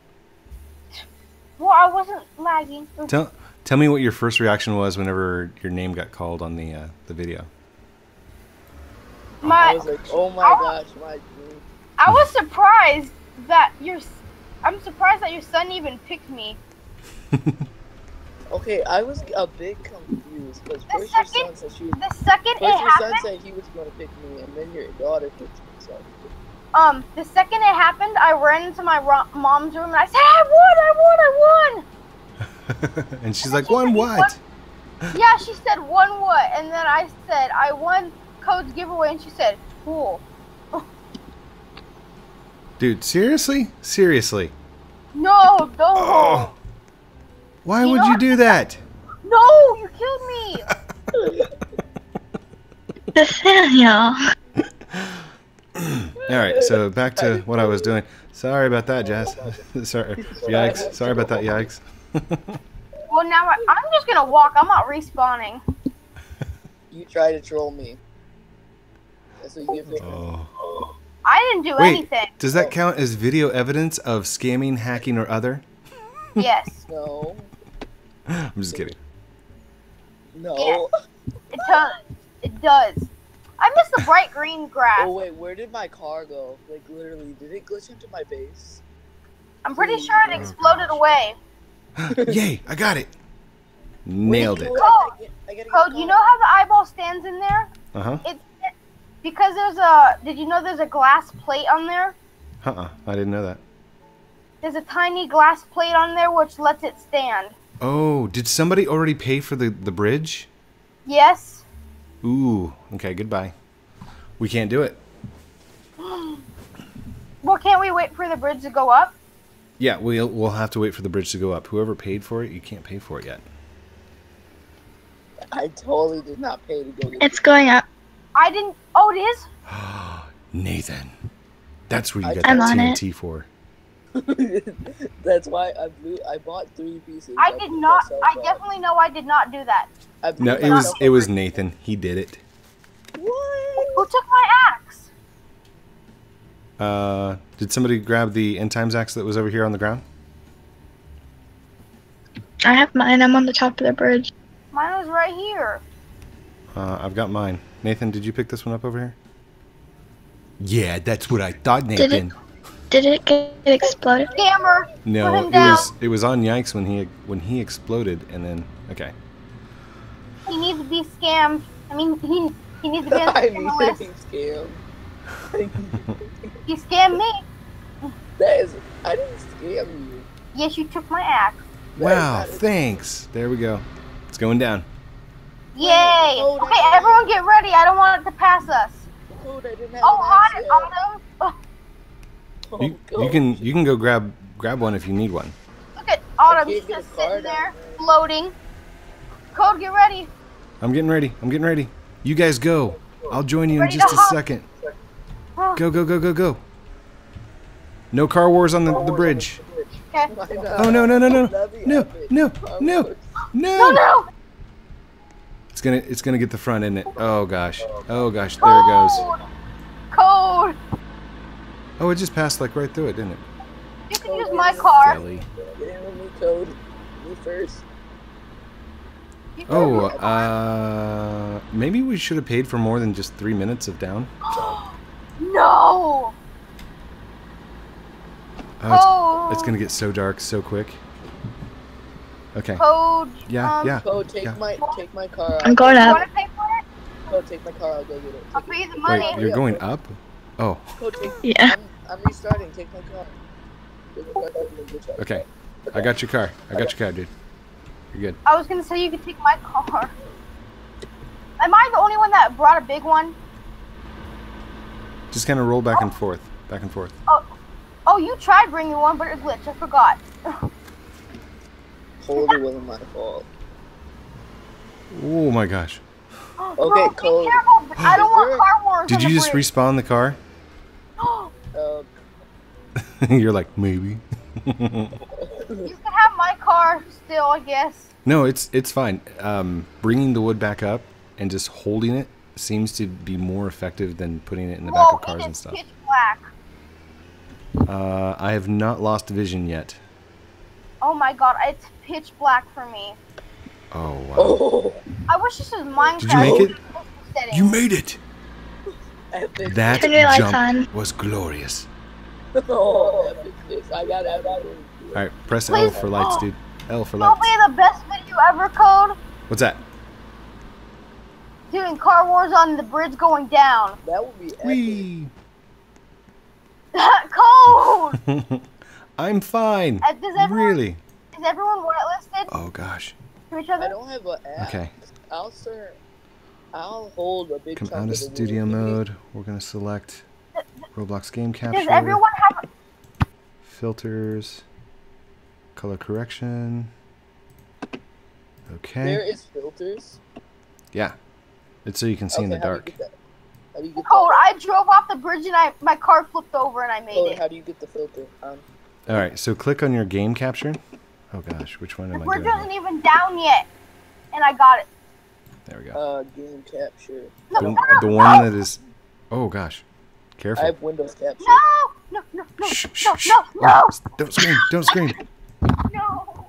Well, I wasn't lagging. Tell tell me what your first reaction was whenever your name got called on the uh, the video. I My, was like, oh my I- gosh, my dream. I was surprised that your. s- I'm surprised that your son even picked me. Okay, I was a bit confused because The first your second- son said she, The second first it your son happened, said he was going to pick me, and then your daughter picked me. So um, the second it happened, I ran into my ro- mom's room and I said, "I won! I won! I won!" And she's like, "One what?" Yeah, she said, "One what?" And then I said, "I won Code's giveaway," and she said, "Cool." Dude, seriously? Seriously? No, don't. Oh. Why You would know you what? do that? No, No, you killed me. Nathaniel. All right, so back to what I was doing. Sorry about that, Jazz. Sorry, yikes. Sorry about that, yikes. Well, now I, I'm just gonna walk. I'm not respawning. You try to troll me. That's what you get for Oh. I didn't do Wait, anything. does that count as video evidence of scamming, hacking, or other? Yes, No. I'm just kidding. No. it does. It does. I missed the bright green grass. Oh wait, where did my car go? Like literally, did it glitch into my base? I'm pretty sure it exploded away. Yay, I got it. Nailed Wait, it. wait, I gotta get- I gotta get Code, the you car. know how the eyeball stands in there? Uh-huh. It's it, because there's a. Did you know there's a glass plate on there? Uh-uh, I didn't know that. There's a tiny glass plate on there which lets it stand. Oh, did somebody already pay for the, the bridge? Yes. Ooh, okay, goodbye. We can't do it. Well, can't we wait for the bridge to go up? Yeah, we'll, we'll have to wait for the bridge to go up. Whoever paid for it, you can't pay for it yet. I totally did not pay to go get It's going up. I didn't. Oh, it is. Nathan, that's where you I- got I'm that on T N it. T for. That's why I blew. I bought three pieces. I did blew not. myself I up. definitely know I did not do that. I blew No, it was myself it was up. Nathan. He did it. What? Who took my axe? Uh, did somebody grab the end times axe that was over here on the ground? I have mine. I'm on the top of the bridge. Mine was right here. Uh, I've got mine. Nathan, did you pick this one up over here? Yeah, that's what I thought, Did it- Nathan. Did it get exploded? Scammer. Put No, him it down. was it was on Yikes when he when he exploded, and then okay. He needs to be scammed. I mean, he he needs to be on the I scammer need list. to be scammed. He scammed me. That is. I didn't scam you. Yes, you took my axe. That Wow, is not a- thanks. There we go. It's going down. Yay! Oh, Okay, that's- everyone get ready. I don't want it to pass us. Code, I didn't have Oh, an on axe it, yet. Autumn. Oh, Oh, You, you God. can you can go grab grab one if you need one. look at Autumn. can't She's get a just car sitting down there, there. floating. Code, get ready. I'm getting ready. I'm getting ready. You guys go. I'll join you in Ready just to a hop. second. Oh, Go go go go go. No car wars on the, the bridge. okay. Why not? Oh no no no no That'd be no epic. no I'm no so- No, no. no. It's gonna it's gonna get the front, isn't it? Oh gosh. Oh gosh. There it goes. Code. Code. Oh, it just passed like right through it, didn't it? You can use my car. Silly. Get in with me, Code. Me first. You can Oh, use my car. uh, maybe we should have paid for more than just three minutes of down. No. Oh, it's, Code. it's gonna get so dark so quick. Okay. Code. Yeah, um, yeah. Code, take Yeah. my take my car. I'm Out. going You up. want to pay for it? Code, take my car. I'll go get it. I'll Take pay it. the money. Wait, you're going up? Oh, Code, take. Yeah. I'm, I'm restarting. Take my car. Take my car, take my good shot. okay. I got your car. I got your car, dude. You're good. I was gonna say you could take my car. Am I the only one that brought a big one? Just kind of roll back and forth, back and forth. Oh, you tried bringing one, but it glitched. I forgot. Totally wasn't my fault. Oh my gosh. Okay, Bro, be Code. careful. I don't Is want there- car wars. Did on you the just bridge. respawn the car? Uh, You're like, maybe. You can have my car still, I guess. No, it's it's fine. Um, bringing the wood back up and just holding it seems to be more effective than putting it in the back Whoa, of cars it and is stuff. pitch black. Uh, I have not lost vision yet. Oh my god, it's pitch black for me. Oh wow. oh, I wish this was Minecraft. Did you make it? Settings. You made it. epic. That Turn your lights jump on. was glorious. Oh, epic this. I got it. I got it. All right, press L Please- for lights, oh. dude. L for lights. Probably the best video ever, Code. What's that? Doing car wars on the bridge going down. That would be epic. Wee. Code! I'm fine. Uh, does everyone, Really? Is everyone whitelisted Oh gosh. to each I other? don't have an app. Okay. I'll start. I'll hold a big Come chunk out of the studio wood. mode. We're gonna select Roblox game Does capture, everyone have filters, color correction. Okay. There is filters. Yeah. It's so you can see Okay, in the how do you dark. get that? How do you get Code, that? I drove off the bridge and I my car flipped over and I made Oh, it. how do you get the filter? Um, All right. So click on your game capture. Oh gosh, which one The am I bridge doing? wasn't here? even down yet, and I got it. There we go. uh, game capture. No, The, no, the no, one no, that is. Oh gosh. I Careful. have Windows capture. no, no, no, no, Shh, shh, no, shh. no, no, Oh, don't scream! Don't scream! no.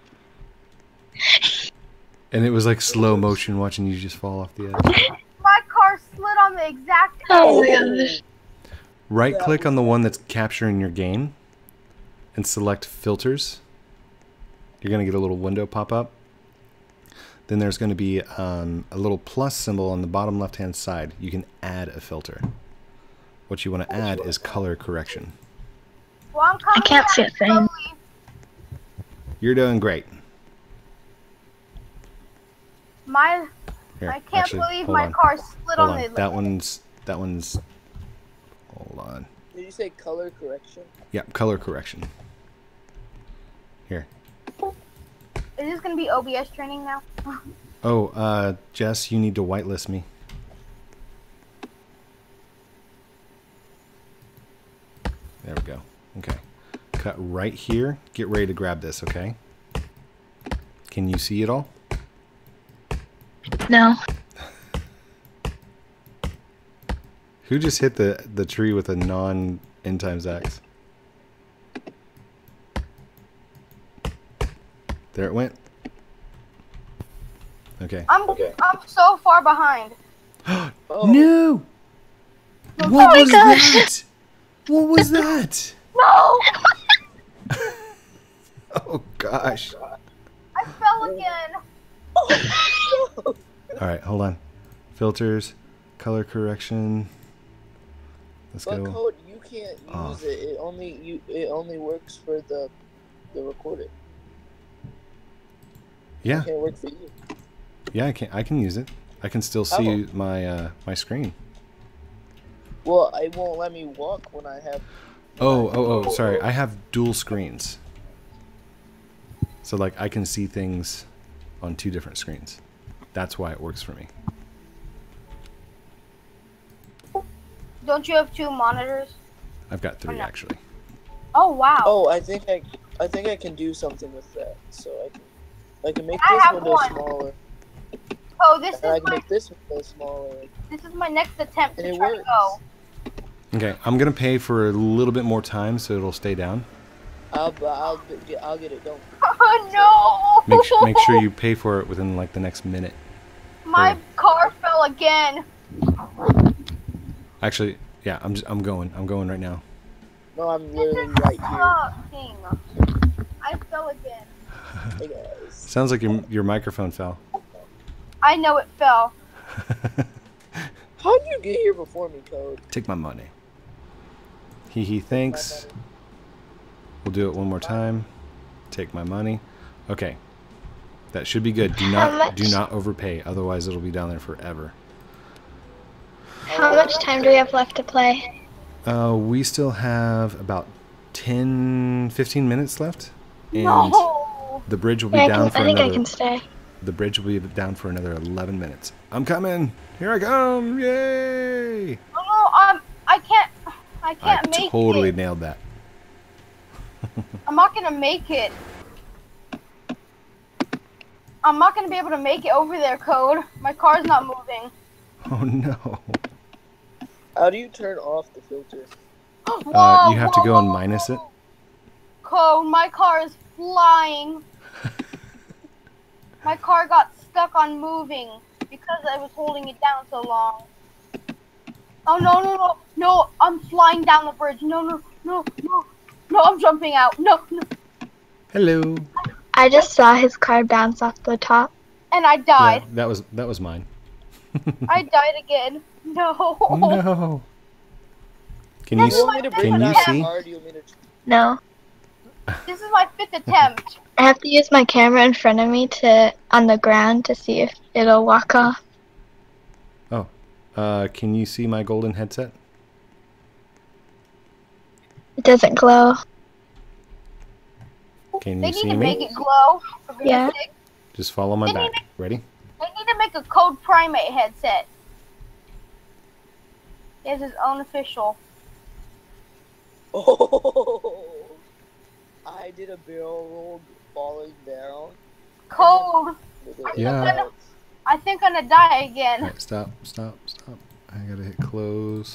And it was like slow motion watching you just fall off the edge. My car slid on the exact. Oh my gosh. Right That click was on the one that's capturing your game and select filters. You're going to get a little window pop up. Then there's going to be um, a little plus symbol on the bottom left hand side. You can add a filter. What you want to add is color correction. Well, I'm coming I can't see a back thing. slowly. You're doing great. My, Here, I can't actually, believe hold my on. car slid Hold on on. the. That one's that one's. Hold on. Did you say color correction? Yeah, color correction. Here. Is this gonna be O B S training now? Oh, uh, Jess, you need to whitelist me. There we go. Okay. Cut right here. Get ready to grab this, okay? Can you see it all? No. Who just hit the, the tree with a non N times X? There it went. Okay. I'm Okay. I'm so far behind. Oh, No! No, What my was gosh. that? What was that? No! Oh gosh. I fell again. All right, hold on. Filters, color correction. Let's But go. code, you can't use off. it. It only you. It only works for the the recorder. Yeah, It can't work for you. yeah, I can I can use it. I can still How? see my uh, my screen. Well, it won't let me walk when I have. Oh, oh, oh, sorry. I have dual screens. So like I can see things on two different screens. That's why it works for me. Don't you have two monitors? I've got three no. actually. Oh wow. Oh, I think I. I think I can do something with that. So I can. I can make I this have window one. smaller. Oh, this And I is can my make this window smaller. this is my next attempt And to it try to works. go. Okay, I'm gonna pay for a little bit more time so it'll stay down. I'll. I'll get. I'll get it done. Oh no! Make su- make sure you pay for it within like the next minute. My Or- car fell again. Actually, yeah, I'm just, I'm going. I'm going right now. No, I'm This literally is right here. sucking. I fell again. Hey guys. Sounds like your your microphone fell. I know it fell. How did you get here before me, Code? Take my money. Hee hee, thanks. We'll do it one more time. Take my money. Okay. That should be good. Do How not do much? not overpay, otherwise it'll be down there forever. How much time do we have left to play? Uh, we still have about ten, fifteen minutes left. And No. the bridge will be Yeah, I, down can, for I think another I can stay. the bridge will be down for another eleven minutes. I'm coming. Here I come. Yay! Oh no, I'm. I can't. I I can't make totally it. nailed that. I'm not gonna make it. I'm not gonna be able to make it over there, Code. My car's not moving. Oh no. How do you turn off the filter? Whoa, Uh, you have to go whoa, and minus it. Code, my car is flying. My car got stuck on moving because I was holding it down so long. Oh no no no no! I'm flying down the bridge. No no no no no! I'm jumping out. No no! Hello. I just saw his car bounce off the top. And I Yeah, died. that was that was mine. I died again. No. Oh no. Can you That's s- You want me to Can bring can it you down see? hard? You want me to? No. This is my fifth attempt. I have to use my camera in front of me to on the ground to see if it'll walk off. Oh. Uh, can you see my golden headset? It doesn't glow. Can They you need see to me? make it glow. For goodness Yeah. sake. Just follow my They back. need to- Ready? They need to make a Code Primate headset. He has his own official. Oh, I did a barrel roll falling down. Code. Yeah. I think I'm gonna die again. Alright, stop, stop, stop. I gotta hit close.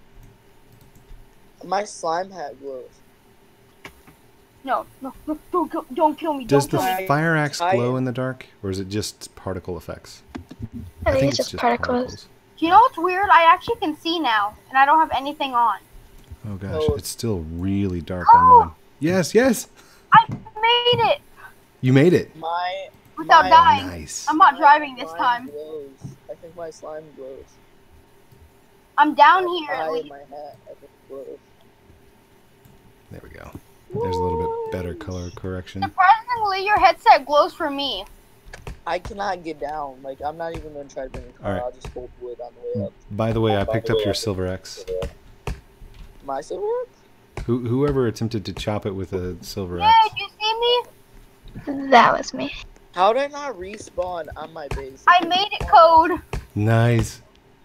My slime hat glows. No, no, no, don't, kill- don't kill me. Does Don't the kill me. fire axe I- glow in the dark, or is it just particle effects? I think it's just particles. Do you know what's weird? I actually can see now, and I don't have anything on. Oh gosh, Oh. it's still really dark Oh. on mine. Yes, yes. I made it You made it. My without my- dying. Nice. I'm not my driving this slime time. Glows. I think my slime glows. I'm down My here at eye least. in my hat, I think glows. There we go. There's a little bit better color correction. Surprisingly, your headset glows for me. I cannot get down. Like, I'm not even going to try to bring a car. Alright. I'll just hold wood on the way up. By the way, I picked up your Silver X. My silver? Who, whoever attempted to chop it with a Silver Yay, X. do you see me? That was me. How did I not respawn on my base? I made it, Code. Nice.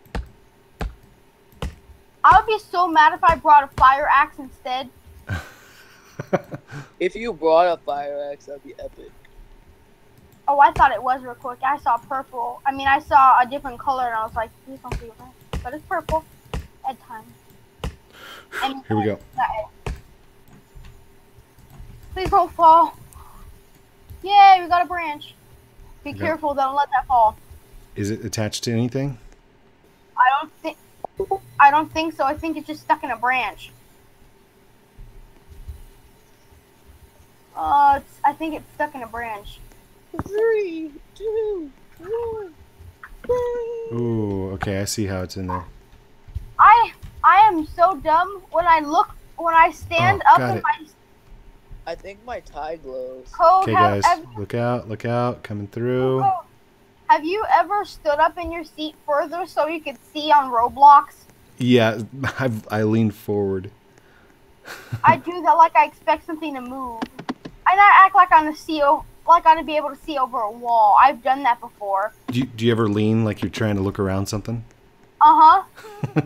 I would be so mad if I brought a fire axe instead. If you brought a fire axe, that'd be epic. Oh, I thought it was real quick. I saw purple. I mean, I saw a different color, and I was like, please don't do that. But it's purple. At time. And Here we go. Please don't fall. Yay, we got a branch. Be Okay. careful, don't let that fall. Is it attached to anything? I don't think. I don't think so. I think it's just stuck in a branch. Uh, it's, I think it's stuck in a branch. Three, two, one. Ooh, okay, I see how it's in there. I I am so dumb when I look when I stand Oh, up got in it. my I think my tie glows. code. Okay, have, guys, ev- look out, look out, coming through. Code, have you ever stood up in your seat further so you could see on Roblox? Yeah, I've, I leaned forward. I do that like I expect something to move. And I act like I'm to see o- like I'm to be able to see over a wall. I've done that before. Do you, do you ever lean like you're trying to look around something? Uh huh.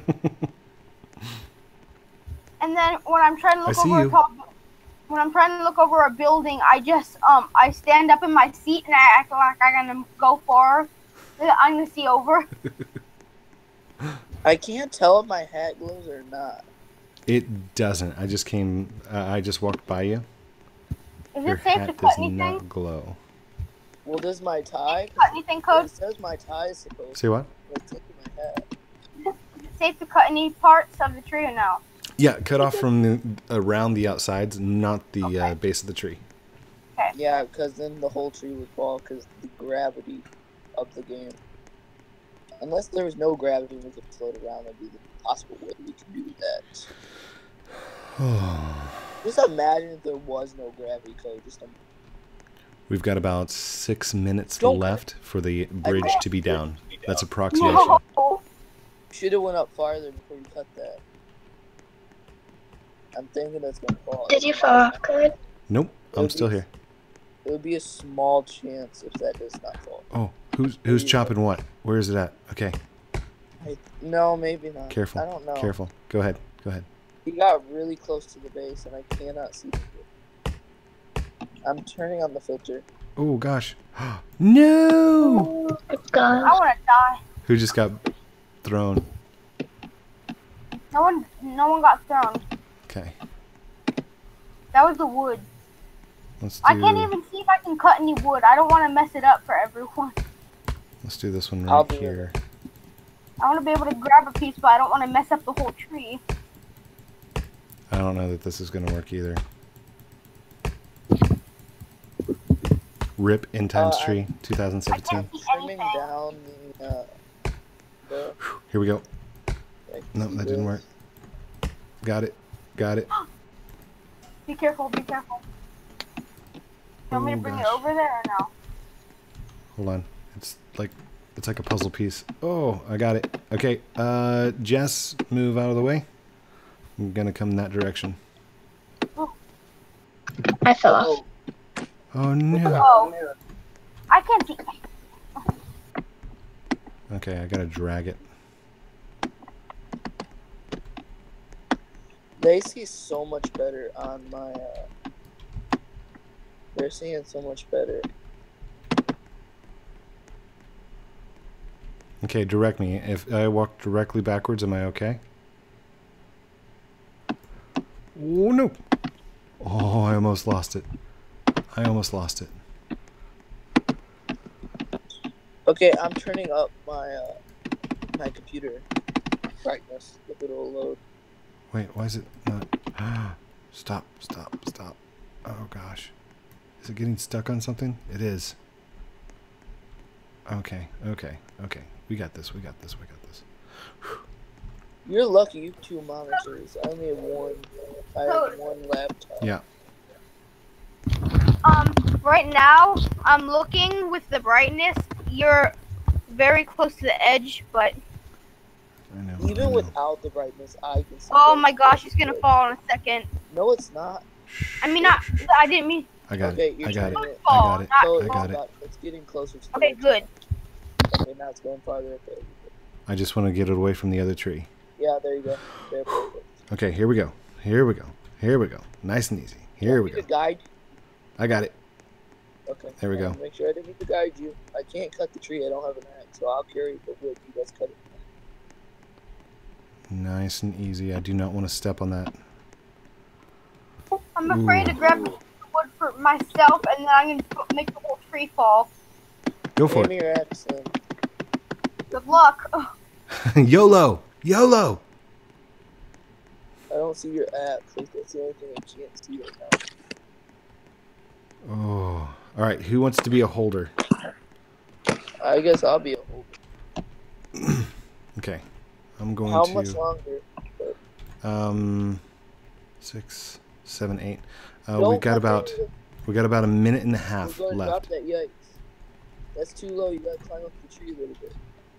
And then when I'm trying to look I see over you. a tall, when I'm trying to look over a building, I just um I stand up in my seat and I act like I'm gonna go forward. I'm gonna see over. I can't tell if my hat glows or not. It doesn't. I just came, uh, I just walked by you. Is Your it safe to hat cut does anything? not glow. Well, does my tie? Cut anything, It Code? says my tie is supposed to. Say what? It's taking my hat. Is it safe to cut any parts of the tree or no? Yeah, cut off from the, around the outsides, not the uh, base of the tree. Yeah, because then the whole tree would fall because the gravity of the game. Unless there was no gravity and we could float around, that'd be the possible way we could do that. Just imagine if there was no gravity code. Just im- We've got about six minutes Don't- left for the bridge to be down. That's approximation. No. should have went up farther before you cut that. I'm thinking that's gonna fall. Did you fall off, Code? Nope, I'm still here. It would be a small chance if that does not fall. Oh, who's who's chopping what? Where is it at? Okay, I, no, maybe not. careful. I don't know. Careful. Go ahead. Go ahead. He got really close to the base and I cannot see it. I'm turning on the filter. Oh gosh. No! It's gone. I wanna die. Who just got thrown? No one, no one got thrown. Okay. That was the wood. Let's do I can't even see if I can cut any wood. I don't want to mess it up for everyone. let's do this one I'll right do it. here. I want to be able to grab a piece, but I don't want to mess up the whole tree. I don't know that this is gonna work either. Rip in times Uh, I- tree, two thousand I seventeen. can't see Trimming anything. down the, uh, the Here we go. like, No, that didn't work. Got it. Got it. Be careful, be careful. You want me to Oh, bring it gosh. over there or no? Hold on. It's like it's like a puzzle piece. Oh, I got it. Okay. Uh, Jess, move out of the way. I'm gonna come that direction. I fell off. Oh, Oh no. Oh. I I can't see. Okay, I gotta drag it. They see so much better on my. Uh, they're seeing so much better. Okay, direct me. If I walk directly backwards, am I okay? Oh no! Oh, I almost lost it. I almost lost it. Okay, I'm turning up my uh, my computer brightness. If it'll load. Wait, why is it not? Stop, stop, stop. Oh gosh. Is it getting stuck on something? It is. Okay, okay, okay. We got this, we got this, we got this. You're lucky. You have two monitors. I only have one. I have one laptop. Yeah. Um, right now, I'm looking with the brightness. You're very close to the edge, but I know. I Even know. without the brightness, I can see. oh them. my gosh, it's gonna fall in a second. No, it's not. I mean, not. I didn't mean. I got Okay, it. you're I got it. trying to- I got it. Not Oh, I got it. It's getting closer to. Okay, the good. Okay, now it's going farther. Okay. I just want to get it away from the other tree. Yeah, there you go. There, perfect. Okay, here we go. Here we go. Here we go. Nice and easy. Here we Want go. me to guide. I got it. Okay. There we go. Make sure I didn't need to guide you. I can't cut the tree. I don't have an axe, so I'll carry the wood. You guys cut it. Nice and easy. I do not want to step on that. I'm afraid Ooh. to grab the wood for myself, and then I'm gonna put, make the whole tree fall. Go for Give me your axe then. Good luck. Ugh. it. YOLO! YOLO! I don't see your axe. Like, that's the only thing I can't see right now. Oh. All right, who wants to be a holder? I guess I'll be a holder. Okay. I'm going How to much longer? um six, seven, eight. Uh, Don't we got cut about the- we got about a minute and a We're half going to drop left. that. Yikes. That's too low. You gotta climb up the tree a little bit.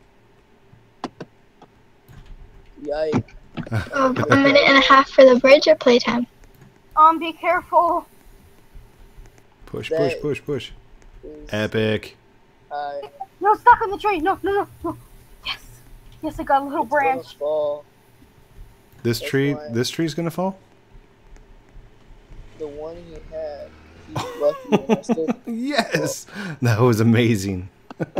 Yikes. Um, a minute and a half for the bridge or playtime? Um, be careful. Push, That- push, push, push. Is- Epic. I- No, stuck in the tree. No, no, no, no. Yes. Yes, I got a little it's gonna branch. fall. This That's tree, why- this tree's gonna fall. The one he had, he's lucky, and I still. Yes, that was amazing.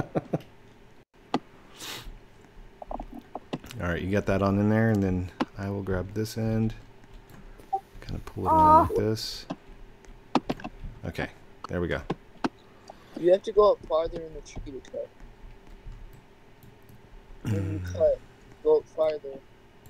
All right, you got that on in there, and then I will grab this end, kind of pull it around like this. Okay, there we go. You have to go up farther in the tree to cut. When you cut, go up farther.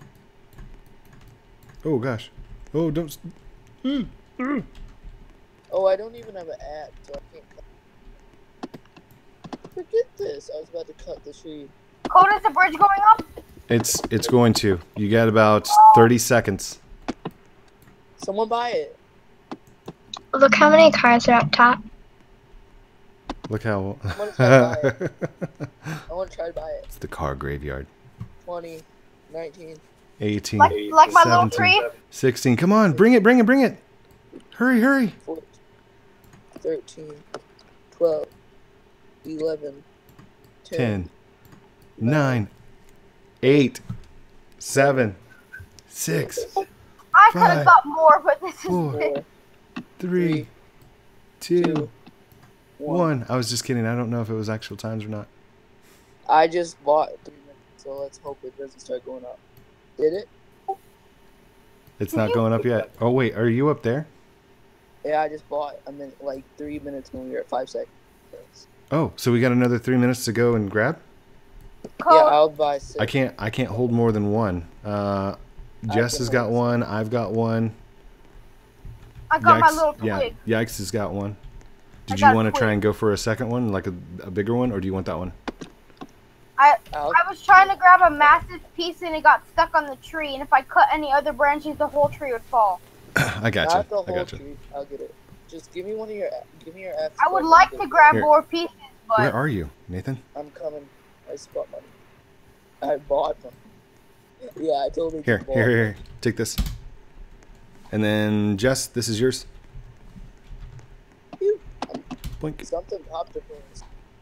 Oh gosh. Oh, don't. s- Mm, mm. Oh, I don't even have an axe, so I can't cut. Forget this. I was about to cut the tree. Code, is the bridge going up? It's it's going to. You got about thirty seconds. Someone buy it. Look how many cars are up top. Look how. I'm gonna try to buy it. I want to try to buy it. It's the car graveyard. twenty, nineteen. eighteen, Like, like my little seventeen, tree? sixteen. Come on, bring it, bring it, bring it. Hurry, hurry. fourteen, thirteen, twelve, eleven, ten, ten, nine, eight, seven, six, I could Five, have got more, but this is four, it. three, two, two, one. one. I was just kidding. I don't know if it was actual times or not. I just bought three minutes, so let's hope it doesn't start going up. Did it? It's not going up yet. Oh wait, are you up there? Yeah, I just bought a minute, like three minutes when we were at five seconds. Oh, so we got another three minutes to go and grab. Code, Yeah, I'll buy six. I can't. I can't hold more than one. Uh, Jess can has got hold one. I've got one. I got my Yikes, little yeah, twig. Yikes has got one. I Did got you a want to try twig. and go for a second one, like a, a bigger one, or do you want that one? I'll, I was trying to grab a massive piece and it got stuck on the tree, and if I cut any other branches, the whole tree would fall. I got not the you. I whole got you. tree. I'll get it. Just give me one of your. Give me your axe. I would so like can to get grab Here. more pieces, Where but are you, Nathan? it. I'm coming. I just bought money. I bought them. Yeah, I totally Here, just bought here, here, them. here. Take this. And then Jess, this is yours. Phew. Blink. Something popped up in this.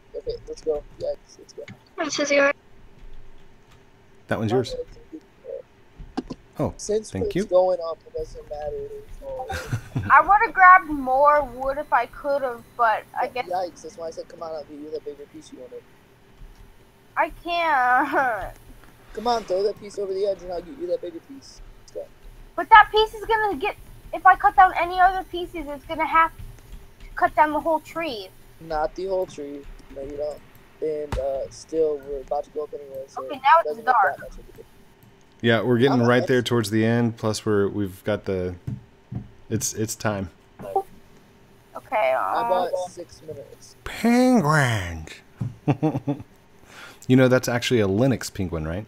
Okay, let's go. Yikes, let's go. This is yours. That one's yours. Oh, Since thank it's you. going up, it doesn't matter. Oh, I would have grabbed more wood if I could have, but I guess yikes, that's why I said come on, I'll give you the bigger piece you wanted. I can't. Come on, throw that piece over the edge and I'll give you that bigger piece. Let's go. But that piece is gonna get. If I cut down any other pieces, it's gonna have to cut down the whole tree. Not the whole tree. No, you don't. And uh, still, we're about to go up anyway, so Okay, now it it's doesn't look dark. that much of a difference. Yeah, we're getting Oh, right that's- there towards the end. Plus, we're we've got the. It's it's time. Okay. I Um, bought six minutes. Penguins. You know that's actually a Linux penguin, right?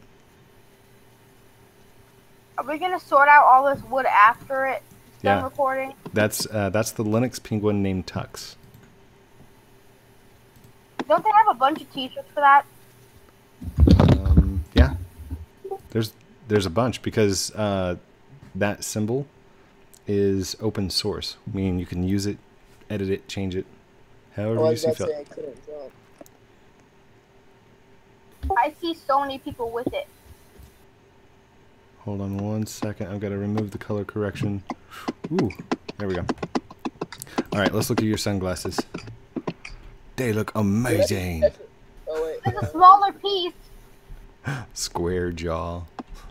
are we gonna sort out all this wood after it's done Yeah. recording? That's uh, that's the Linux penguin named Tux. Don't they have a bunch of T-shirts for that? Um, yeah, there's there's a bunch because uh, that symbol is open source, meaning you can use it, edit it, change it, however Oh, I you was see about to fit. say I couldn't jump. I see so many people with it. Hold on one second. I've got to remove the color correction. Ooh, there we go. All right, let's look at your sunglasses. They look amazing. Oh, wait. There's a uh, smaller piece. Square jaw.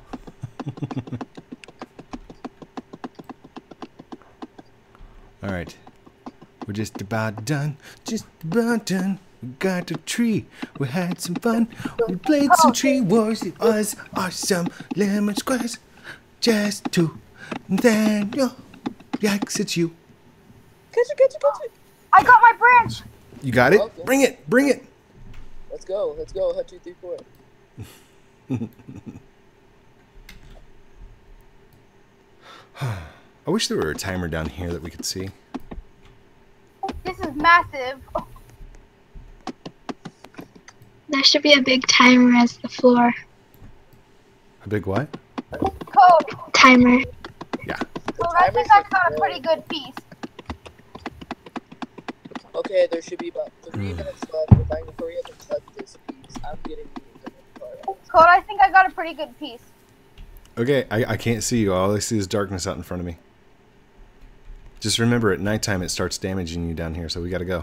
All right, we're just about done. Just about done. We got a tree. We had some fun. We played some tree wars. It was awesome. Lemon squares. Just two. Then yo, yikes! It's you. Catch it, catch it, catch it. I got my branch. You got it. Okay. Bring it. Bring it. Let's go, let's go. One, two, three, four. I wish there were a timer down here that we could see. This is massive. There should be a big timer as the floor. A big what? Code. Timer. Yeah. So I think I got a pretty good piece. Okay, there should be about three Hmm. minutes left. If I can hurry up and cut this piece, I'm getting the next part. Code, I think I got a pretty good piece. Okay, I, I can't see you. All I see is darkness out in front of me. Just remember, at nighttime it starts damaging you down here, so we gotta go.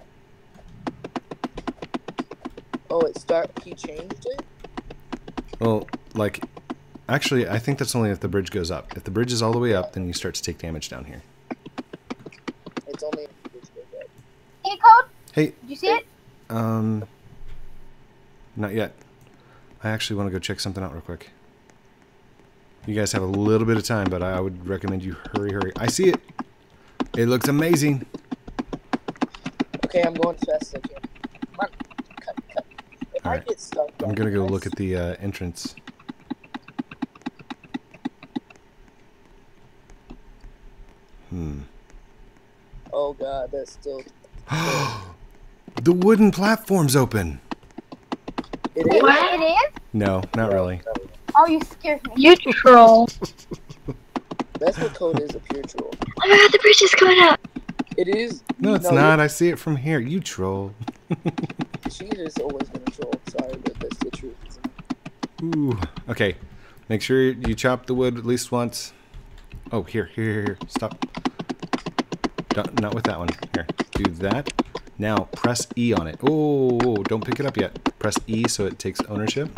Oh, it start. He changed it. Well, like, actually, I think that's only if the bridge goes up. If the bridge is all the way up, then you start to take damage down here. It's only. It's good, Hey, Code, Hey, did you see it? um, not yet. I actually want to go check something out real quick. You guys have a little bit of time, but I would recommend you hurry, hurry. I see it. It looks amazing. Okay, I'm going as fast as I can. Come on, cut, cut. If I Alright. get stuck, I'm gonna go look at the uh, entrance. Hmm. Oh god, that's still. The wooden platform's open. It is. What? It is? No, not really. Oh, you scared me. You troll. That's what code is, a pure troll. Oh my god, the bridge is going up. It is. No, it's not. I see it from here. You troll. She is always gonna troll. Sorry, but that's the truth. Isn't it? Ooh. Okay. Make sure you chop the wood at least once. Oh, here, here, here, here. Stop. Don't, not with that one. Here. Do that. Now, press E on it. Oh, don't pick it up yet. Press E so it takes ownership.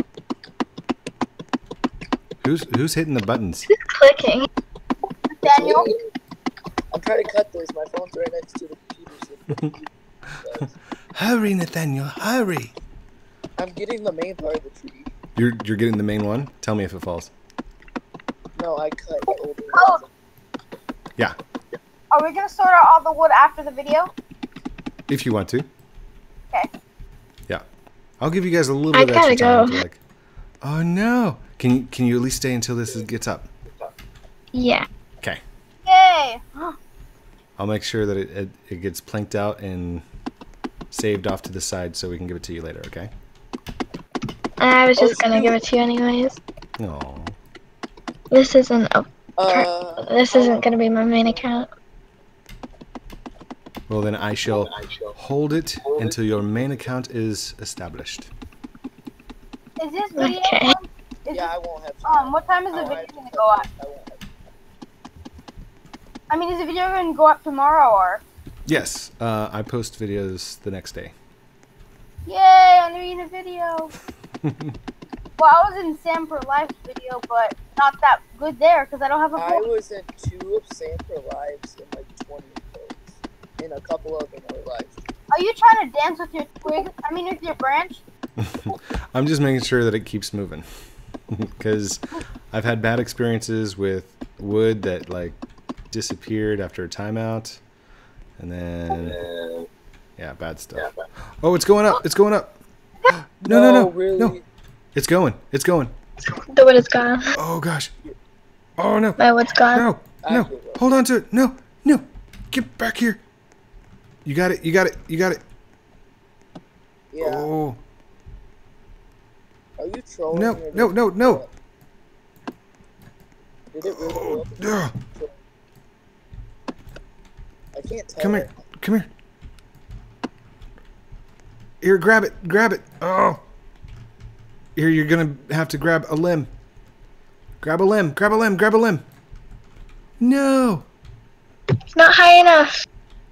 Who's who's hitting the buttons? Who's clicking? Daniel? I'm trying to cut this. My phone's right next to the computer. So Hurry, Nathaniel, hurry. I'm getting the main part of the tree. You're you're getting the main one? Tell me if it falls. No, I cut the older Oh. ones. Yeah, Are we gonna sort out all the wood after the video? if you want to. Okay. Yeah. I'll give you guys a little I bit of extra gotta time go. to like. Oh no. Can you can you at least stay until this is- gets up? Yeah. Okay. Yay! I'll make sure that it, it, it gets planked out and saved off to the side so we can give it to you later, okay? I was just gonna give it to you anyways. No. This isn't a, Uh, this isn't gonna be my main account. Well, then I shall hold it until your main account is established. Is this video? Okay. on- Is Yeah, I this, won't have time. um, what time is the I won't video have gonna time. go up? I won't have time. I mean, is the video gonna go up tomorrow or? Yes, uh, I post videos the next day. Yay! I'm doing a video. Well, I was in Sam for Life's video, but not that good there because I don't have a I voice. was in two of Sanford Lives in like twenty days. And a couple of them were lives. Are you trying to dance with your twig? I mean, with your branch? I'm just making sure that it keeps moving. Because I've had bad experiences with wood that like disappeared after a timeout. And then, yeah, bad stuff. Oh, it's going up. It's going up. No, no, no. really? No. It's going. It's going. The wood is gone. Oh, gosh. Oh, no. My wood's gone. No. No. Hold on to it. No. No. Get back here. You got it. You got it. You got it. Yeah. Oh. Are you trolling? No. or No, did- no, no. Did it really go up? Ugh. I can't tell. Come here. Come here. Here, grab it. Grab it. Oh. Here, you're going to have to grab a limb. Grab a limb. Grab a limb. Grab a limb. No. It's not high enough.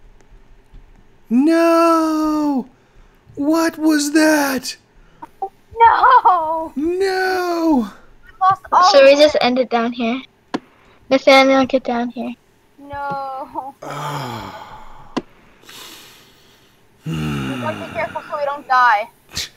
No. What was that? No! No. I lost all Should we of just it. end it down here? Nathaniel, get down here. No. We gotta be careful so we don't die.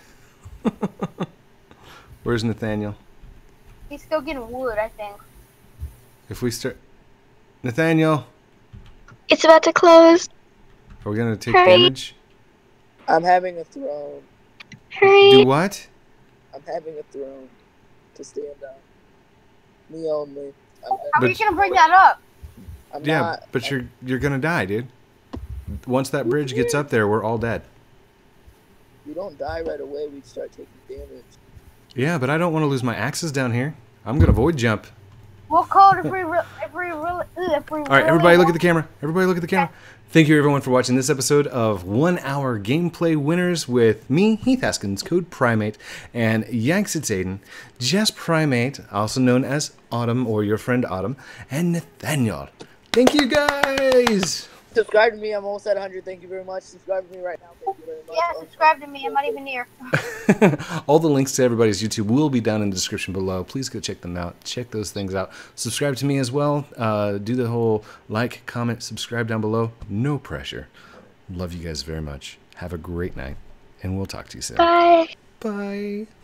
Where's Nathaniel? He's still getting wood, I think. If we start... Nathaniel, It's about to close. are we going to take Hurry. damage? I'm having a throne. Hurry. Do what? I'm having a throne to stand on. Me only. I'm, How are you But- gonna bring that up? I'm Yeah, not. but you're you're going to die, dude. Once that bridge gets up there, we're all dead. You don't die right away. We start taking damage. Yeah, but I don't want to lose my axes down here. I'm going to void jump. We'll code if we re- if we really if we All right, everybody look at the camera. Everybody look at the camera. Thank you, everyone, for watching this episode of One Hour Gameplay Winners with me, Heath Haskins, Code Primate, and Yanks It's Aiden, Jess Primate, also known as Autumn or your friend Autumn, and Nathaniel. Thank you, guys. Subscribe to me. I'm almost at one hundred. Thank you very much. Subscribe to me right now. Thank you very much. Yeah, subscribe to me. I'm not even near. All the links to everybody's YouTube will be down in the description below. Please go check them out. Check those things out. Subscribe to me as well. Uh, do the whole like, comment, subscribe down below. No pressure. Love you guys very much. Have a great night, and we'll talk to you soon. Bye. Bye.